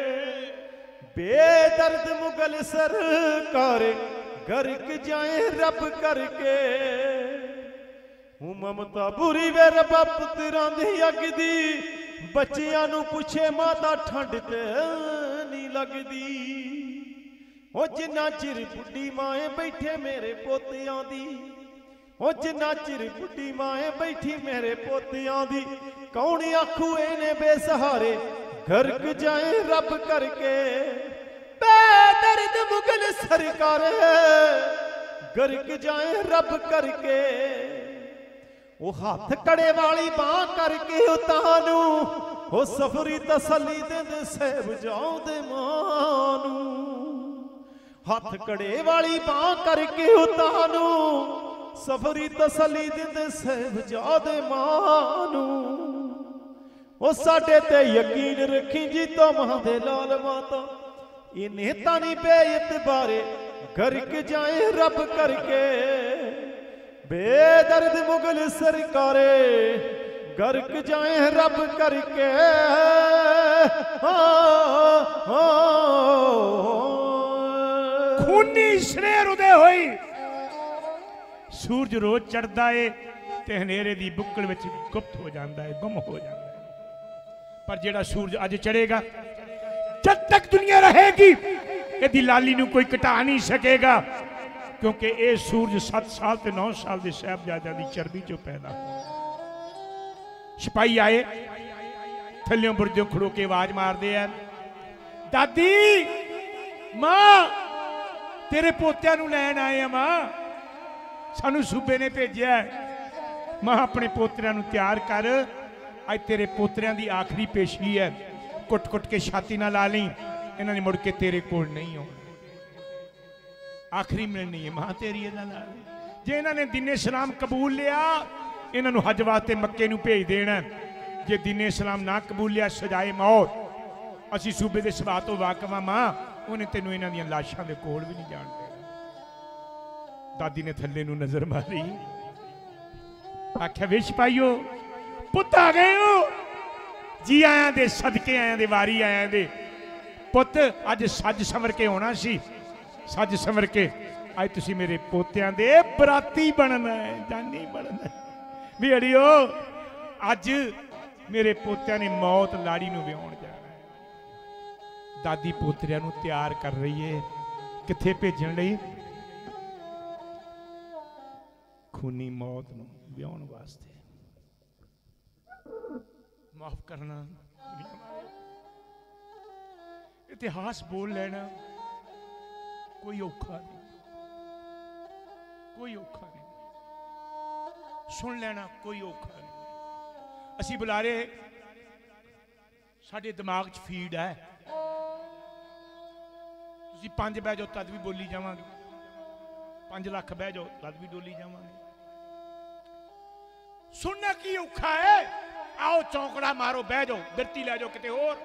बेदर्द मुगल सरकार गर्क जाए रब करके हूँ ममता बुरी वे रबा पुत्रां दी अग दी बच्चियां नू पुछे माता ठंड ते नहीं लगदी ओ जिन्ना चिर बुढ़ी माए बैठे मेरे पोतियां दी ओ जिन्ना चिर बुढ़ी माए बैठी मेरे पोतियां दी कौन आखू इन्हें बेसहारे गर्क जाए रब करके बेदर्द मुगल सरकार गर्क जाए रब करके वो हाथ कड़े वाली बां करके उतानू वो सफरी तसली दे दे सहब जाओ दे मानू हाथ कड़े वाली बां करके उतानू सफरी तसली दे दे सहब जाओ दे मानू वो साडे ते यकीन रखी जी तो मां दे लाल माता इन्हें तानी बेइतबारे गर्क जाए रब करके बेदर्द मुगल सरकारे गर्क जाए रब करके खूनी शरेर उदय होई सूरज रोज चढ़ता है ते हनेरे दी बुक्कल विच गुप्त हो जाता है गुम हो जाता है पर जेड़ा सूरज अज चढ़ेगा जब तक दुनिया रहेगी यदि लाली नू कोई घटा नहीं सकेगा क्योंकि ये सूरज सत साल ते नौ साल के साहबजादियां दी चर्बी चो पैदा हो सिपाही आए थल्लियों बुरजों खड़ो के आवाज मारते हैं दादी मां तेरे पोत्या नू लैन आए हैं मां सानू सूबे ने भेजा मां अपने पोतरियां नू तैयार कर अज तेरे पोतरियां दी आखिरी पेशी है कुट कुट के छाती ना ला ली इन्हां ने मुड़ के तेरे कोल नहीं आउणा आखिरी मिलनी है मां तेरी जे इन्होंने दीन इस्लाम कबूल लिया इन्हों हज वास्ते मक्के नू भेज देना जे दीन इस्लाम ना कबूल लिया सजाए मौत असी सूबे के सुभाव तो वाकफ हाँ मां उन्हें तेनों इन्हां दीयां लाशां दे कोल भी नहीं जाण देना दादी ने थल्ले नू नजर मारी आख्या वे सिपाहीओ पुत आ गए हो जी आया दे सदके आया दे वारी आया दे पुत अज सज संवर के होना सी सज संवर के अज तुसी मेरे पोत्यां दे बराती बनना है जानी बनना है भी अड़ियो अज मेरे पोत्यां ने मौत लाड़ी नू विआउण जाना है दादी पोतरियां नू तैयार कर रही है किथे भेजण लई खूनी मौत नू विआउण वास्ते माफ करना इतिहास बोल लेना कोई औखा नहीं कोई औखा नहीं सुन लेना कोई औखा नहीं असी बुलारे साडे दिमाग च फीड है तुसी पांच बह जाओ तद भी बोली जावांगे पांच लाख बह जाओ तद भी डोली जावांगे सुनना की औखा है आओ चौंकड़ा मारो बह जाओ बिरती लै जाओ किते होर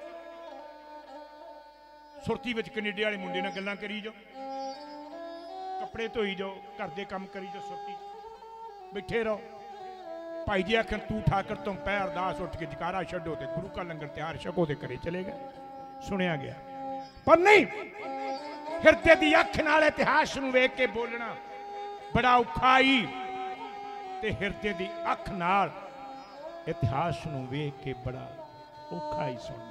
सुरती विच कनेडे वाले मुंडे नाल गल्लां करी जाओ कपड़े धोई जाओ घर के काम करी जाओ सुरती बैठे रहो भाई जी आखिर तू ठाकर तुम पै अरदास उठ के जकारा छो तो गुरु का लंगर तैयार छको तो घरे चले गए सुनिया गया पर नहीं हिरदे की अख नाल इतिहास नूं वेख के बोलना बड़ा औखा ही ते हिरदे की अख नाल इतिहास नूं वेख के बड़ा औखा ही सुनना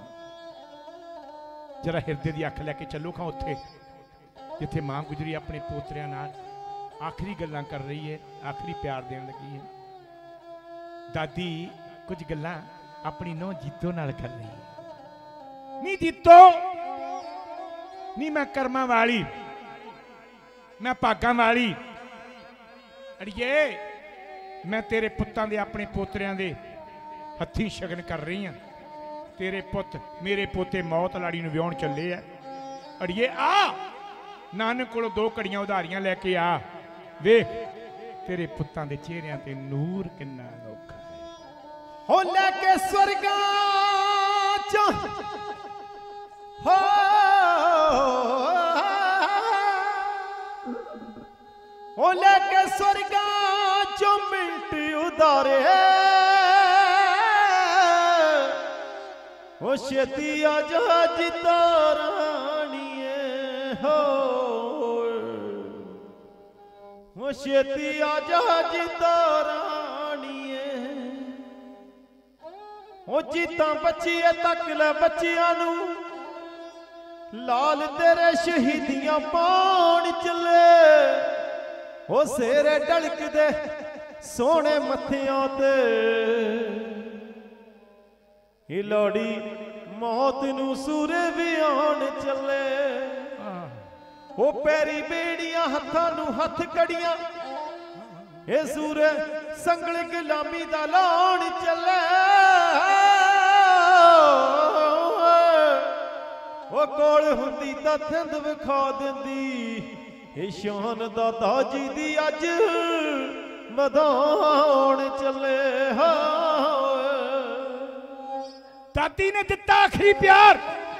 जरा हिरदे की अख लैके चलो खा उत्थे जिथे मां गुजरी अपने पोतरियां नाल आखिरी गल्लां कर रही है, आखिरी प्यार देन लगी है। दादी कुछ गल्लां अपनी नौ जीतो नाल कर रही है। नी जीतो नी मैं कर्मां वाली, मैं भागां वाली। अड़िए मैं तेरे पुत्तां दे अपने पोतरियां दे हत्थी शगन कर रही हाँ। तेरे पुत मेरे पोते मौत लाड़ी नूं विआउण चले आ। अड़िए आ नानक कोलों दो घड़ियां उधारियां लैके आ, वेख तेरे पुत्तां दे चेहरियां ते नूर किन्ना अनोखा है। हो लैके स्वर्गां च हो हो लैके स्वर्गां च मिंट उधारे हो छेती आजा जिता राणीए हो हो छेती आजा जिता राणीए हो जीता बच्चिए तक ले बच्चियां नू लाल तेरे शहीदियां पाउण चले हो सेरे ढलक दे सोने मत्थियां ते हिलोड़ी मौत नू सूरे भी आन चले ओ पैरी बेड़ियां हत्थां नू हथ कड़ियां ए सूरे संगल गुलामी दा लाउण चले ओ कोल हुंदी तां थिंद विखा दिंदी ए शान दा ताजी दी अज मदाउण चले हा। दादी ने दिता आखिरी प्यार।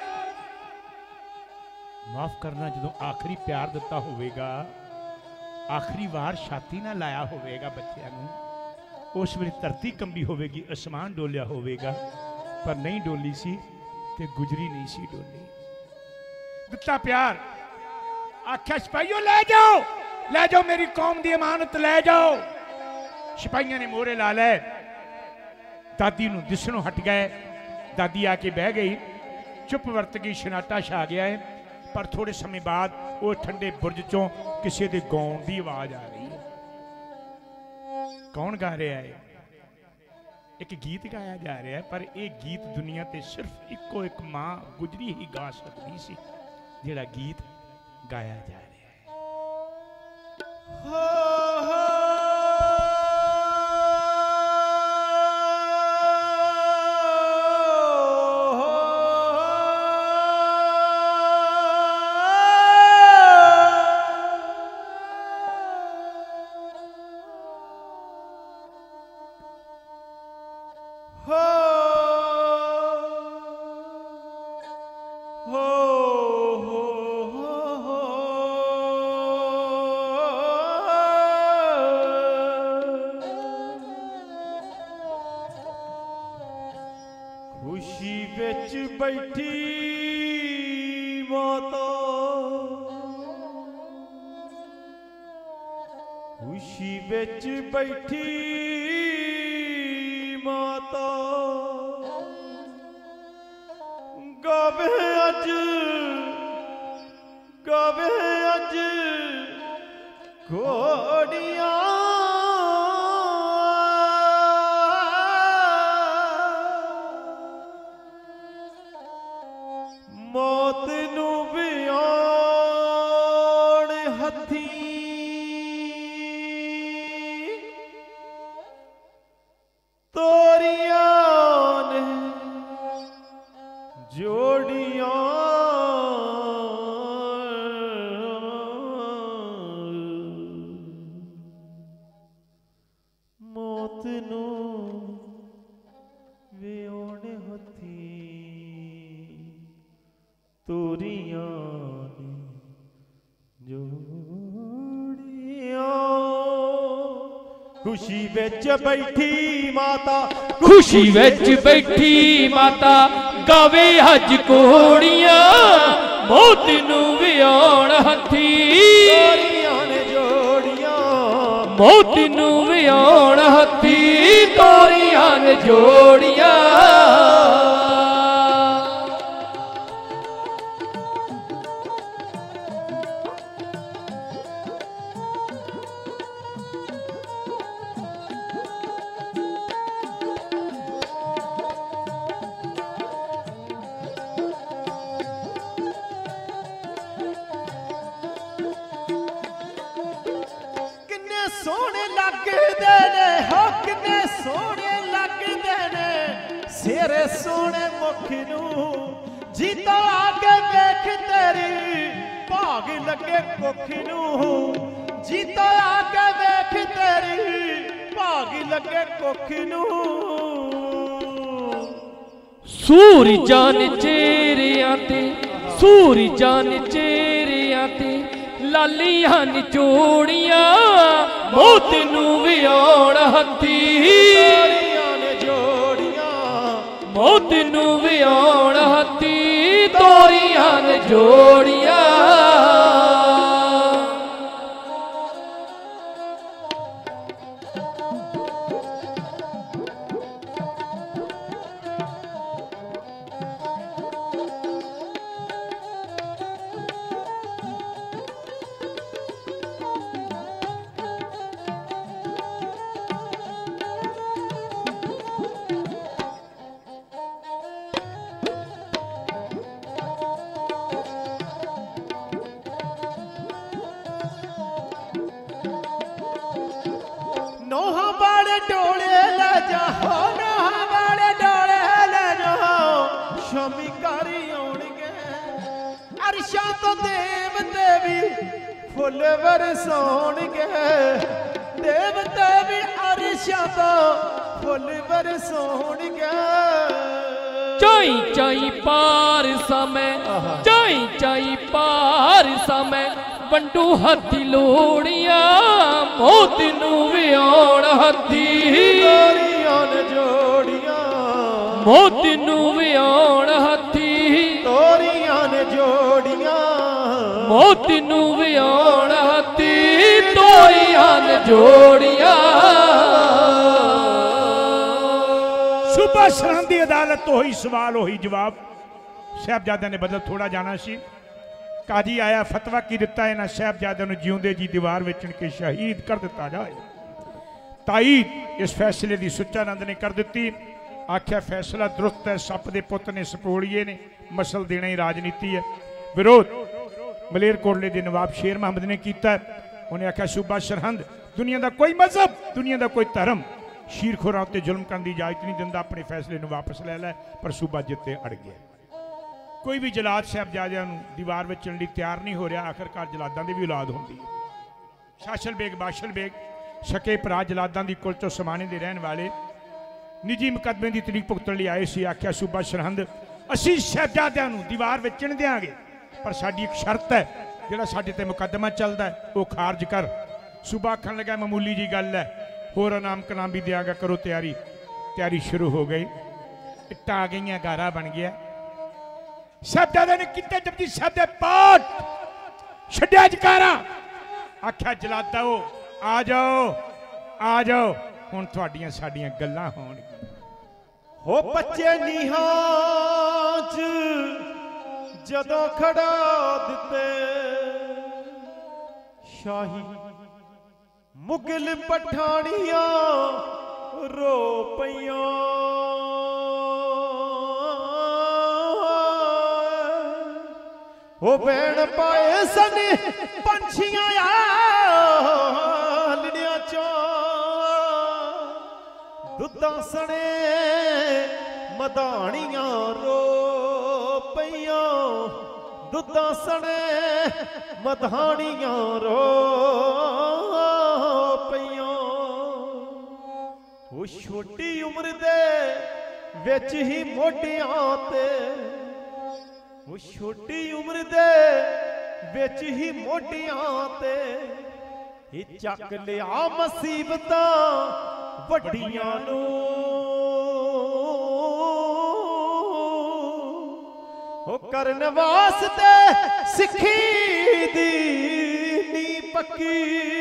माफ करना जो आखिरी प्यार दिता होगा, आखिरी बार छाती ना लाया होगा बच्चों नूं, उस वेले धरती कंबी होगी, आसमान डोलिया होगा, पर नहीं डोली सी ते गुजरी नहीं सी डोली। दिता प्यार, आख्या सिपाहियों ले जाओ, ले जाओ मेरी कौम की अमानत ले जाओ। सिपाहियों ने मोहरे ला ले, दादी नूं दिसणों हट गए। दादी आके बह गई, चुप वरत गई, शनाटा छा गया है। पर थोड़े समय बाद वो ठंडे बुरज चों किसी दे गाउण की आवाज आ रही है। कौन गा रहा है? एक गीत गाया जा रहा है, पर यह गीत दुनिया ते सिर्फ इको एक मां गुजरी ही गा सकती सी, जिहड़ा गीत गाया जा रहा है। हो हो खुशी बिच बैठी माता, खुशी बिच बैठी माता, गावे अज गावे अज घोड़ियां मौत नू विआउण हथी, तोरियां ने जोड़ियां मौत नू विआउण हथी, तोरियां ने जोड़ियां। खुशी बिच बैठी माता, खुशी विच बैठी माता, गावे अज घोड़ियां मौत नूं विआउण हथी, तोरियां ने जोड़ियां मौत नूं विआउण हथी, तोरियां ने जोड़ियां। सोहने लगदे ने हो किन्ने सोहने लगदे ने सेरे सोहने मुख नूं जीता आके देख तेरी भाग लगे कुख नूं जीता आके देख तेरी भाग लगे कुख नूं सूरी जान चेहरियां ते सूरी जान चेहरियां ते लालियां निचोड़ियां मौत नूं विआउण हत्थी मौत नूं विआउण हत्थी तोरियां ने जोड़ियां नोहा वाले डोले ले जाओ नोहा वाले डोले ले जाओ शामी कारी आउणगे अरशां तो देवते भी फुल बरसाउणगे देवते भी अरशां तो फुल बरसाउणगे चाई चाई पार समय चाई चाई पार समय बंडू हथी लोड़ियां मौत नूं विआउण हथी तोरियां ने जोड़ियां मौत नूं विआउण हथी तोरियां ने जोड़ियां मौत नूं विआउण हथी तोरियां ने जोड़ियां सूबा सरहद की अदालत तो ही सवाल हो ही जवाब साहबजादे ने बदल थोड़ा जाना सी काजी आया फतवा की दिता इन्हां साहबजादे नूं जिउंदे जी दीवार विच के शहीद कर दिता जाए ताईद इस फैसले की सुच्चानंद ने कर दी आख्या फैसला दुरुस्त है सप दे पुत ने सपोड़िए ने मसल देना ही राजनीति है विरोध मलेरकोटले के नवाब शेर मुहम्मद ने किया उन्हें आख्या सूबा सरहंद दुनिया का कोई मजहब दुनिया का कोई धर्म शीरखोरां उत्ते जुल्म करने की इजाजत नहीं दिंदा अपने फैसले नूं वापस ले लै पर सूबा जिते अड़ गया कोई भी जलाद साहबजादियां नूं दीवार में चलने तैयार नहीं हो रहा आखिरकार जलादां दी भी औलाद होंदी है शाशल बेग बाशल बेग सके भरा जलादां दी कुल चो समाने दे रहन वाले निजी मुकदमे की तरीक भुगतण लई आए सी आख्या सूबा सरहंद असीं साहबजादियां नूं दीवार में चिण देंगे पर साडी एक शर्त है जिहड़ा साडे ते मुकदमा चलदा है वो खारज कर सूबा आखण लगा मामूली जी गल है होर इनाम कनाम भी देंगा करो तैयारी तैयारी शुरू हो गई इट्टां आ गई गारा बन गया साहबजादे ने किते जपजी साहब दे पाठ छड्डिया जकारा आख्या जलादा हो आ जाओ आ जाओ हुण तुहाडियां साडियां गल्लां होणगियां हो बच्चे नीहां च जदों खड़ा दिते शाही मुगल पठानियां रो पईयां हो बैण पाए सन पंछियां आलड़ियां चो दुद्धां सने मधानियां रो पईयां दुद्धां सने मधानियां रो पईयां वो छोटी उम्र दे विच ही मोटियां ते वो छोटी उम्र दे विच ही मोटियां ते ये चक लिया मुसीबतां वड्डियां नूं ओ करन वास्ते सिक्खी दी नी पक्की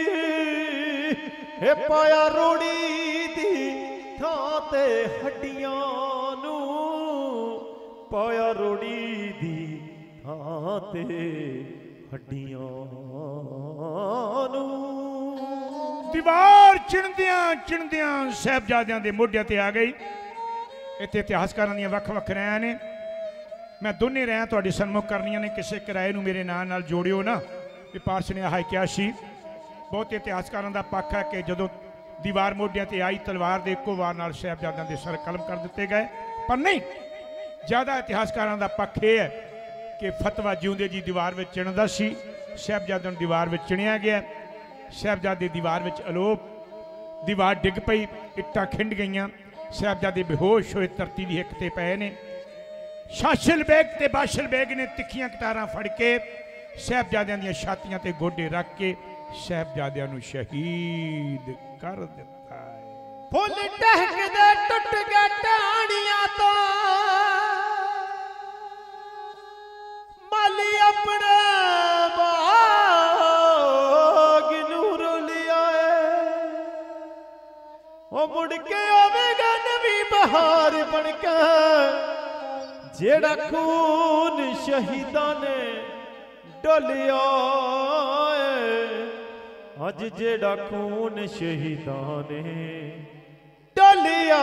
हे पाया रोड़ी दी थां ते हड्डियां नूं पाया रोड़ी दी थां ते हड्डियां नूं दीवार चिणदियां चिणदियां साहबजादियां दे मोढियां ते आ गई इत्थे इतिहासकारां दीयां वख वख रायां ने मैं दोने रहा तुहाडे सन्मुख करनियां ने किसी किराए नूं मेरे नाम नाल जोड़ियो ना। पारस ने आह क्या सी बहुत इतिहासकारों का पक्ष है कि जदों दीवार मोढियां ते आई तलवार दे इक्को वार नाल साहिबजादियां दे सर कलम कर दिते गए, पर नहीं, ज़्यादा इतिहासकारों का पक्ष यह है कि फतवा जिउंदे जी दीवार में चिणदा सी, साहिबजादियां नूं दीवार में चिणिया गया, साहिबजादे दीवार में अलोप, दीवार डिग पई, इट्टां खिंड गईयां, साहिबजादे बेहोश होए धरती दी हिक ते पए ने। शाशिल बेग ते बाशिल बेग ने तिखियां कटारां फड़ के साहिबजादियां दियां छातियां ते गोडे रख के साहिबजादियां नूं शहीद कर दिता है। फुल टहकदे टुट गए टाणियां तो माली अपने बाग नूं रुलिया ओ मुड़ के आवेगा नवी बहार बनके जेड़ा खून शहीदां ने डोलिया अज जेड़ा खून शहीदां ने डोलिया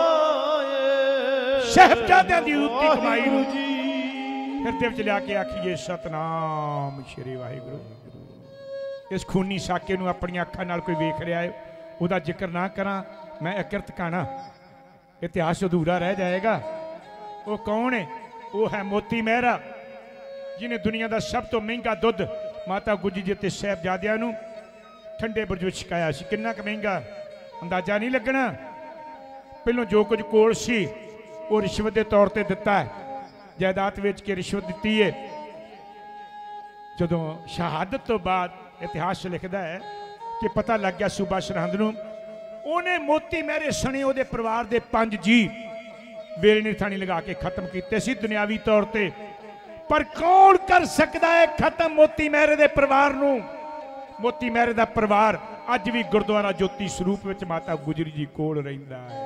साहिबजादियां दी उत्ती कमाई नूं हिरदे विच लिया के आखिए सतनाम श्री वाहिगुरू। इस खूनी साके नूं अपनी अखां नाल कोई वेख रहा है, उहदा जिक्र ना करा मैं अकिरत काना, इतिहास अधूरा रह जाएगा। वो कौन है? वो है मोती मेहरा, जिन्हें दुनिया का सब तो महंगा दुध माता गुजरी जी ते साहिबजादियां नूं ठंडे बुरज विच छकाया सी। किन्ना क महंगा अंदाजा नहीं लगना। पहलों जो कुछ कोल सी वो रिश्वत के तौर पर दिता है, जायदाद वेच के रिश्वत दी है। जदों शहादत तो बाद इतिहास लिखता है कि पता लग गया सूबा सरहंद नूं, उन्हें मोती मेहरे सने उहदे परिवार दे पंज जी वेरणी थानी लगा के खत्म किए सी दुनियावी तौर पर। पर कौन कर सकता है खत्म मोती मेहरे दे परिवार नूं? मोती मेहरे दा परिवार अज भी गुरुद्वारा ज्योति स्वरूप विच माता गुजरी जी कोल रहिंदा है,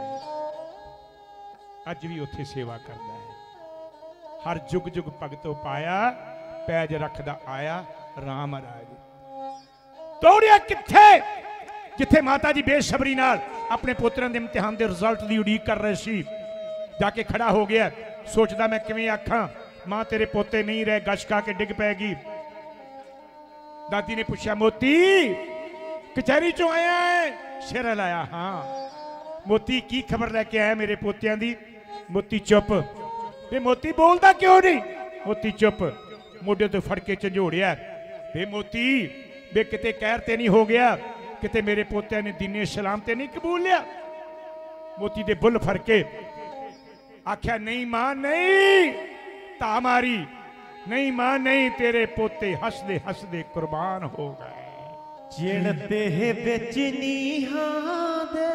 अज भी उत्थे सेवा करदा है। हर जुग जुग भगतो पाया पैज रखदा आया राम राज। दौड़िया किथे जिथे माता जी बेसबरी नाल अपने पुत्रां दे इम्तिहान दे रिजल्ट दी उड़ीक कर रहे सी, जाके खड़ा हो गया, सोचदा मैं किवें आखां मां तेरे पोते नहीं रहे, गश खा के डिग पैगी। दादी ने पूछा मोती कचहरी चो आया है? सिर हिलाया हाँ। मोती की खबर लेके आया मेरे पोतियां दी? मोती चुप। वे मोती बोलदा क्यों नहीं? मोती चुप। मोढे तो फड़ के झंझोड़िया। वे मोती वे किते कहर ते नहीं हो गया, किते मेरे पोतियां ने दीने इस्लाम ते नहीं कबूल लिया? मोती दे बुल फड़ के आख्या नहीं मां नहीं, ता मारी नहीं मां नहीं, तेरे पोते हसदे हसदे कुर्बान हो गए। चिणते बिच नीहां दे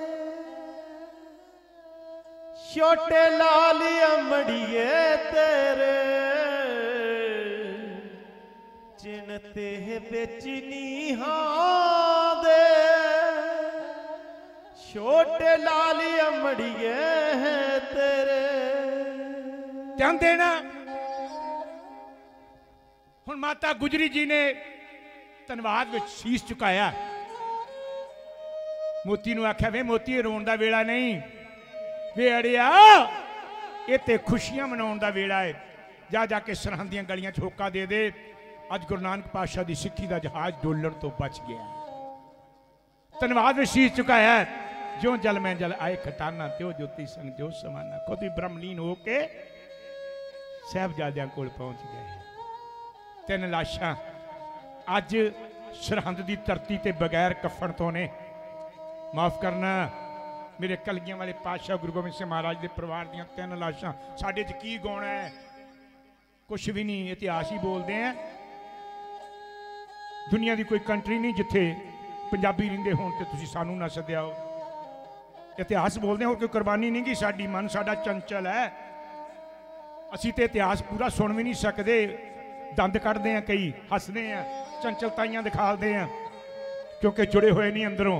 छोटे लाल अमड़िए तेरे, चिणते बिच नीहां दे छोटे लाल अमड़िए तेरे। ध्यान देना, हुण माता गुजरी जी ने धनवाद विच शीश झुकाया। मोती नूं आख्या वे मोती रोण दा वेला नहीं, वे अड़िया ये ते खुशियां मनाउण दा वेला है। जा जाके सरहंद दीआं गलियां च होका दे दे, अज गुरु नानक पातशाह दी सिੱਖੀ दा जहाज डोलण तो बच गया। धनवाद विच शीश झुकाया। जो जल में जल आए खटाना, त्यो ज्योति संग जो समाना, खुद ही ब्रह्मलीन होके साहिबजादियां कोल पहुंच गए। तीन लाशां अज सरहंद की धरती ते बगैर कफन तो ने। माफ करना मेरे कलगियां वाले पातशाह गुरु गोबिंद सिंह महाराज के परिवार दियां तीन लाशां। साडे च की गौना है? कुछ भी नहीं, इतिहास ही बोलते हैं। दुनिया की कोई कंट्री नहीं जिथे पंजाबी रहिंदे होण ते तुसीं सानू ना सद्दिया हो। इतिहास बोलते हैं, और कोई कुर्बानी नहीं की साडी। मन साडा चंचल है, असी तो इतिहास पूरा सुन भी नहीं सकते। दंद कढ़ते हैं, कई हसते हैं, चंचलताइयां दिखाते हैं, क्योंकि जुड़े हुए नहीं अंदरों।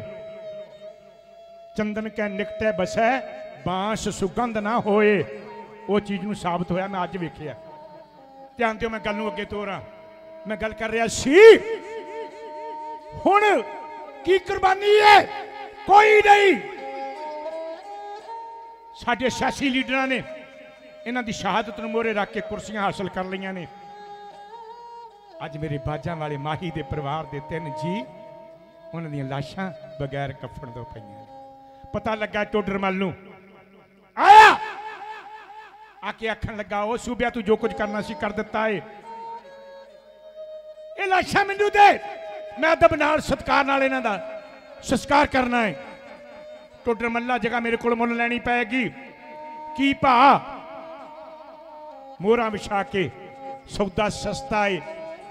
चंदन कै निकटे बसै बांस सुगंध ना होए, वो चीज़ नूं साबित होया। मैं अज वेखिया। ध्यान दिओ, मैं गल नूं अगे तोरां। मैं गल कर रहा सी हुण की कुर्बानी है? कोई नहीं। साडे सियासी लीडरां ने इन्हां दी शहादत नूं मोहरे रख के कुर्सियां हासिल कर लईआं ने। अज मेरे बाजां वाले माही दे परिवार दे तीन जी उन्होंने लाशां बगैर कफन तो पईयां। पता लगा टोडर मल नूं आया आके आखन लगा ओ सूबिया तू जो कुछ करना सी कर दिता है, ये लाशां मैनू दे, मैं अदब नाल सत्कार नाल इन्हां दा संस्कार करना है। टोडर मल्ला जगह मेरे को मुल लैनी पैगी की भा, मोहरां विछा के सौदा सस्ता है।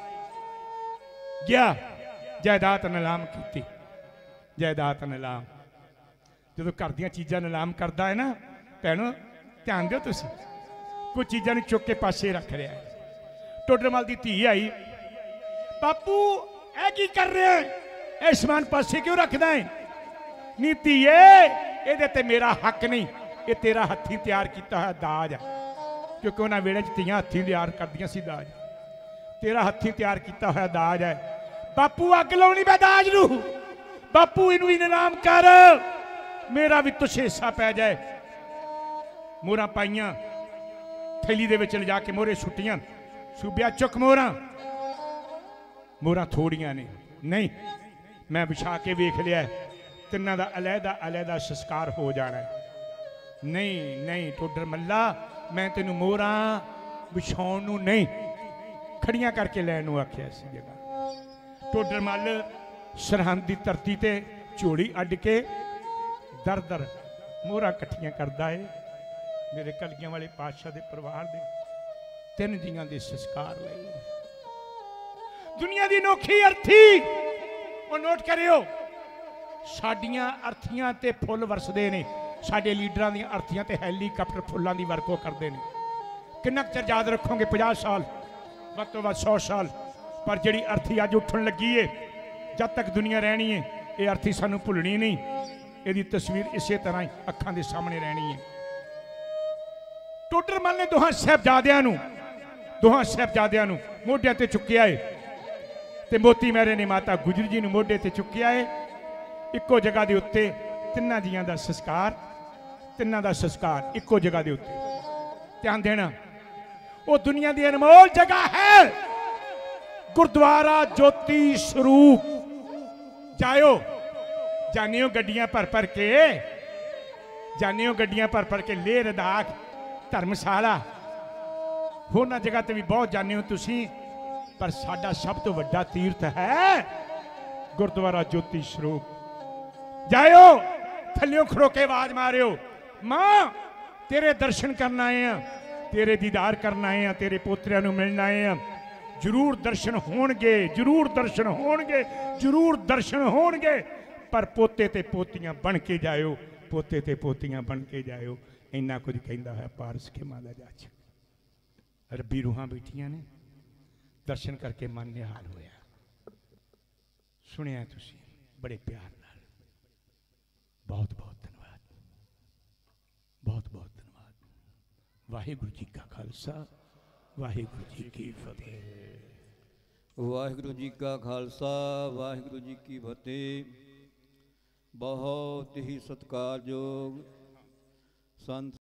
गया जायदाद नीलाम की, जायदाद नीलाम जो घर दी चीज़ां नीलाम करता है ना भैनों ध्यान दो तुसीं, कुछ चीज़ां नूं चुक के पासे रख रहा है। टोडरमल की धी आई, बापू ऐ की कर रहे हैं, ए समान पासे क्यों रखदा है? नी धीए इहदे ते मेरा हक नहीं, ये तेरा हथी तैयार किया हुआ दाज है, क्योंकि उन्होंने वेले च धीआं हथी तैयार करदियां सी दाज, तेरा हथी तैयार किया हुआ दाज है। बापू अग लाउणी मैं दाज नूं, बापू इनू इनाम कर, मेरा भी तुझ हिस्सा पै जाए। मोहरां पाइयां थैली दे विच लिजा के मोहरे सुट्टियां, सूबिया चुक मोहरां, मोहरां थोड़ियां ने नहीं, मैं बिछा के वेख लिया तिन्हां दा अलहदा अलहदा संस्कार हो जाना है। नहीं नहीं टोडर मल्ला मैं तेनू मोहरां बिछाउण नूं नहीं, खड़ियां करके लैण नूं आखिया सी जगह। टोडर मल सरहंद की धरती ते झोली अड्ड के दर दर मोहरां कट्ठियां करदा है। मेरे कलगियां वाले पातशाह दे परिवार दे तीन जियां दे संस्कार लई, दुनिया दी नोखी अर्थी वो नोट करियो, साडियां अर्थियां ते फुल वरसदे ने, साडे लीडरां दी अर्थियां ते हैलीकाप्टर फुल्लां दी वरखो करदे ने। किन्ना चर याद रखोगे? पचास साल वध तो वध सौ साल, पर जिहड़ी अर्थी अज उठन लगी है, जब तक दुनिया रहनी है ये अर्थी सानू भुलनी नहीं, यदी तस्वीर इसे तरह ही अखां दे सामने रहनी है। टोडर मल ने दोहां साहिबजादियां नूं दोहां साहिबजादियां नूं मोढियां ते चुक्किया है, ते मोती महरे ने माता गुजरी जी नूं मोढे ते चुक्किया है। इक्को जगह दे उत्ते तिन्नां जियां दा संस्कार, तिन्नां दा संस्कार इक्को जगह दे उत्ते। ध्यान देना, वो दुनिया की अनमोल जगह है गुरुद्वारा ज्योति स्वरूप। जायो जानियो गड्डियां भर भर के, जानियो गड्डियां भर भर के लेह लद्दाख धर्मशाला होरना जगह ते भी बहुत जाने हो तुसी, पर साडा सब तो वड्डा तीर्थ है गुरुद्वारा ज्योति स्वरूप। जायो थल्लियों खड़ो के आवाज मारियो, मां तेरे दर्शन करना आए हैं, तेरे दीदार करना आए हैं, तेरे पोतरियां नूं मिलना आए हैं। जरूर दर्शन होणगे, जरूर दर्शन होणगे, जरूर दर्शन होणगे, पर पोते ते पोतियां बन के जायो, पोते ते पोतियां बन के जायो। इन्ना कुछ कहंदा है पारस के माला जज, रब्बी रूहां बैठियां ने, दर्शन करके मन निहाल होया। सुनिया तुसी बड़े प्यार नाल, बहुत बहुत धन्यवाद, बहुत बहुत धन्यवाद। वाहिगुरू जी का खालसा, वाहिगुरू जी की फतेह। वाहिगुरू जी का खालसा, वाहिगुरू जी की फतेह। बहुत ही सत्कारयोग संत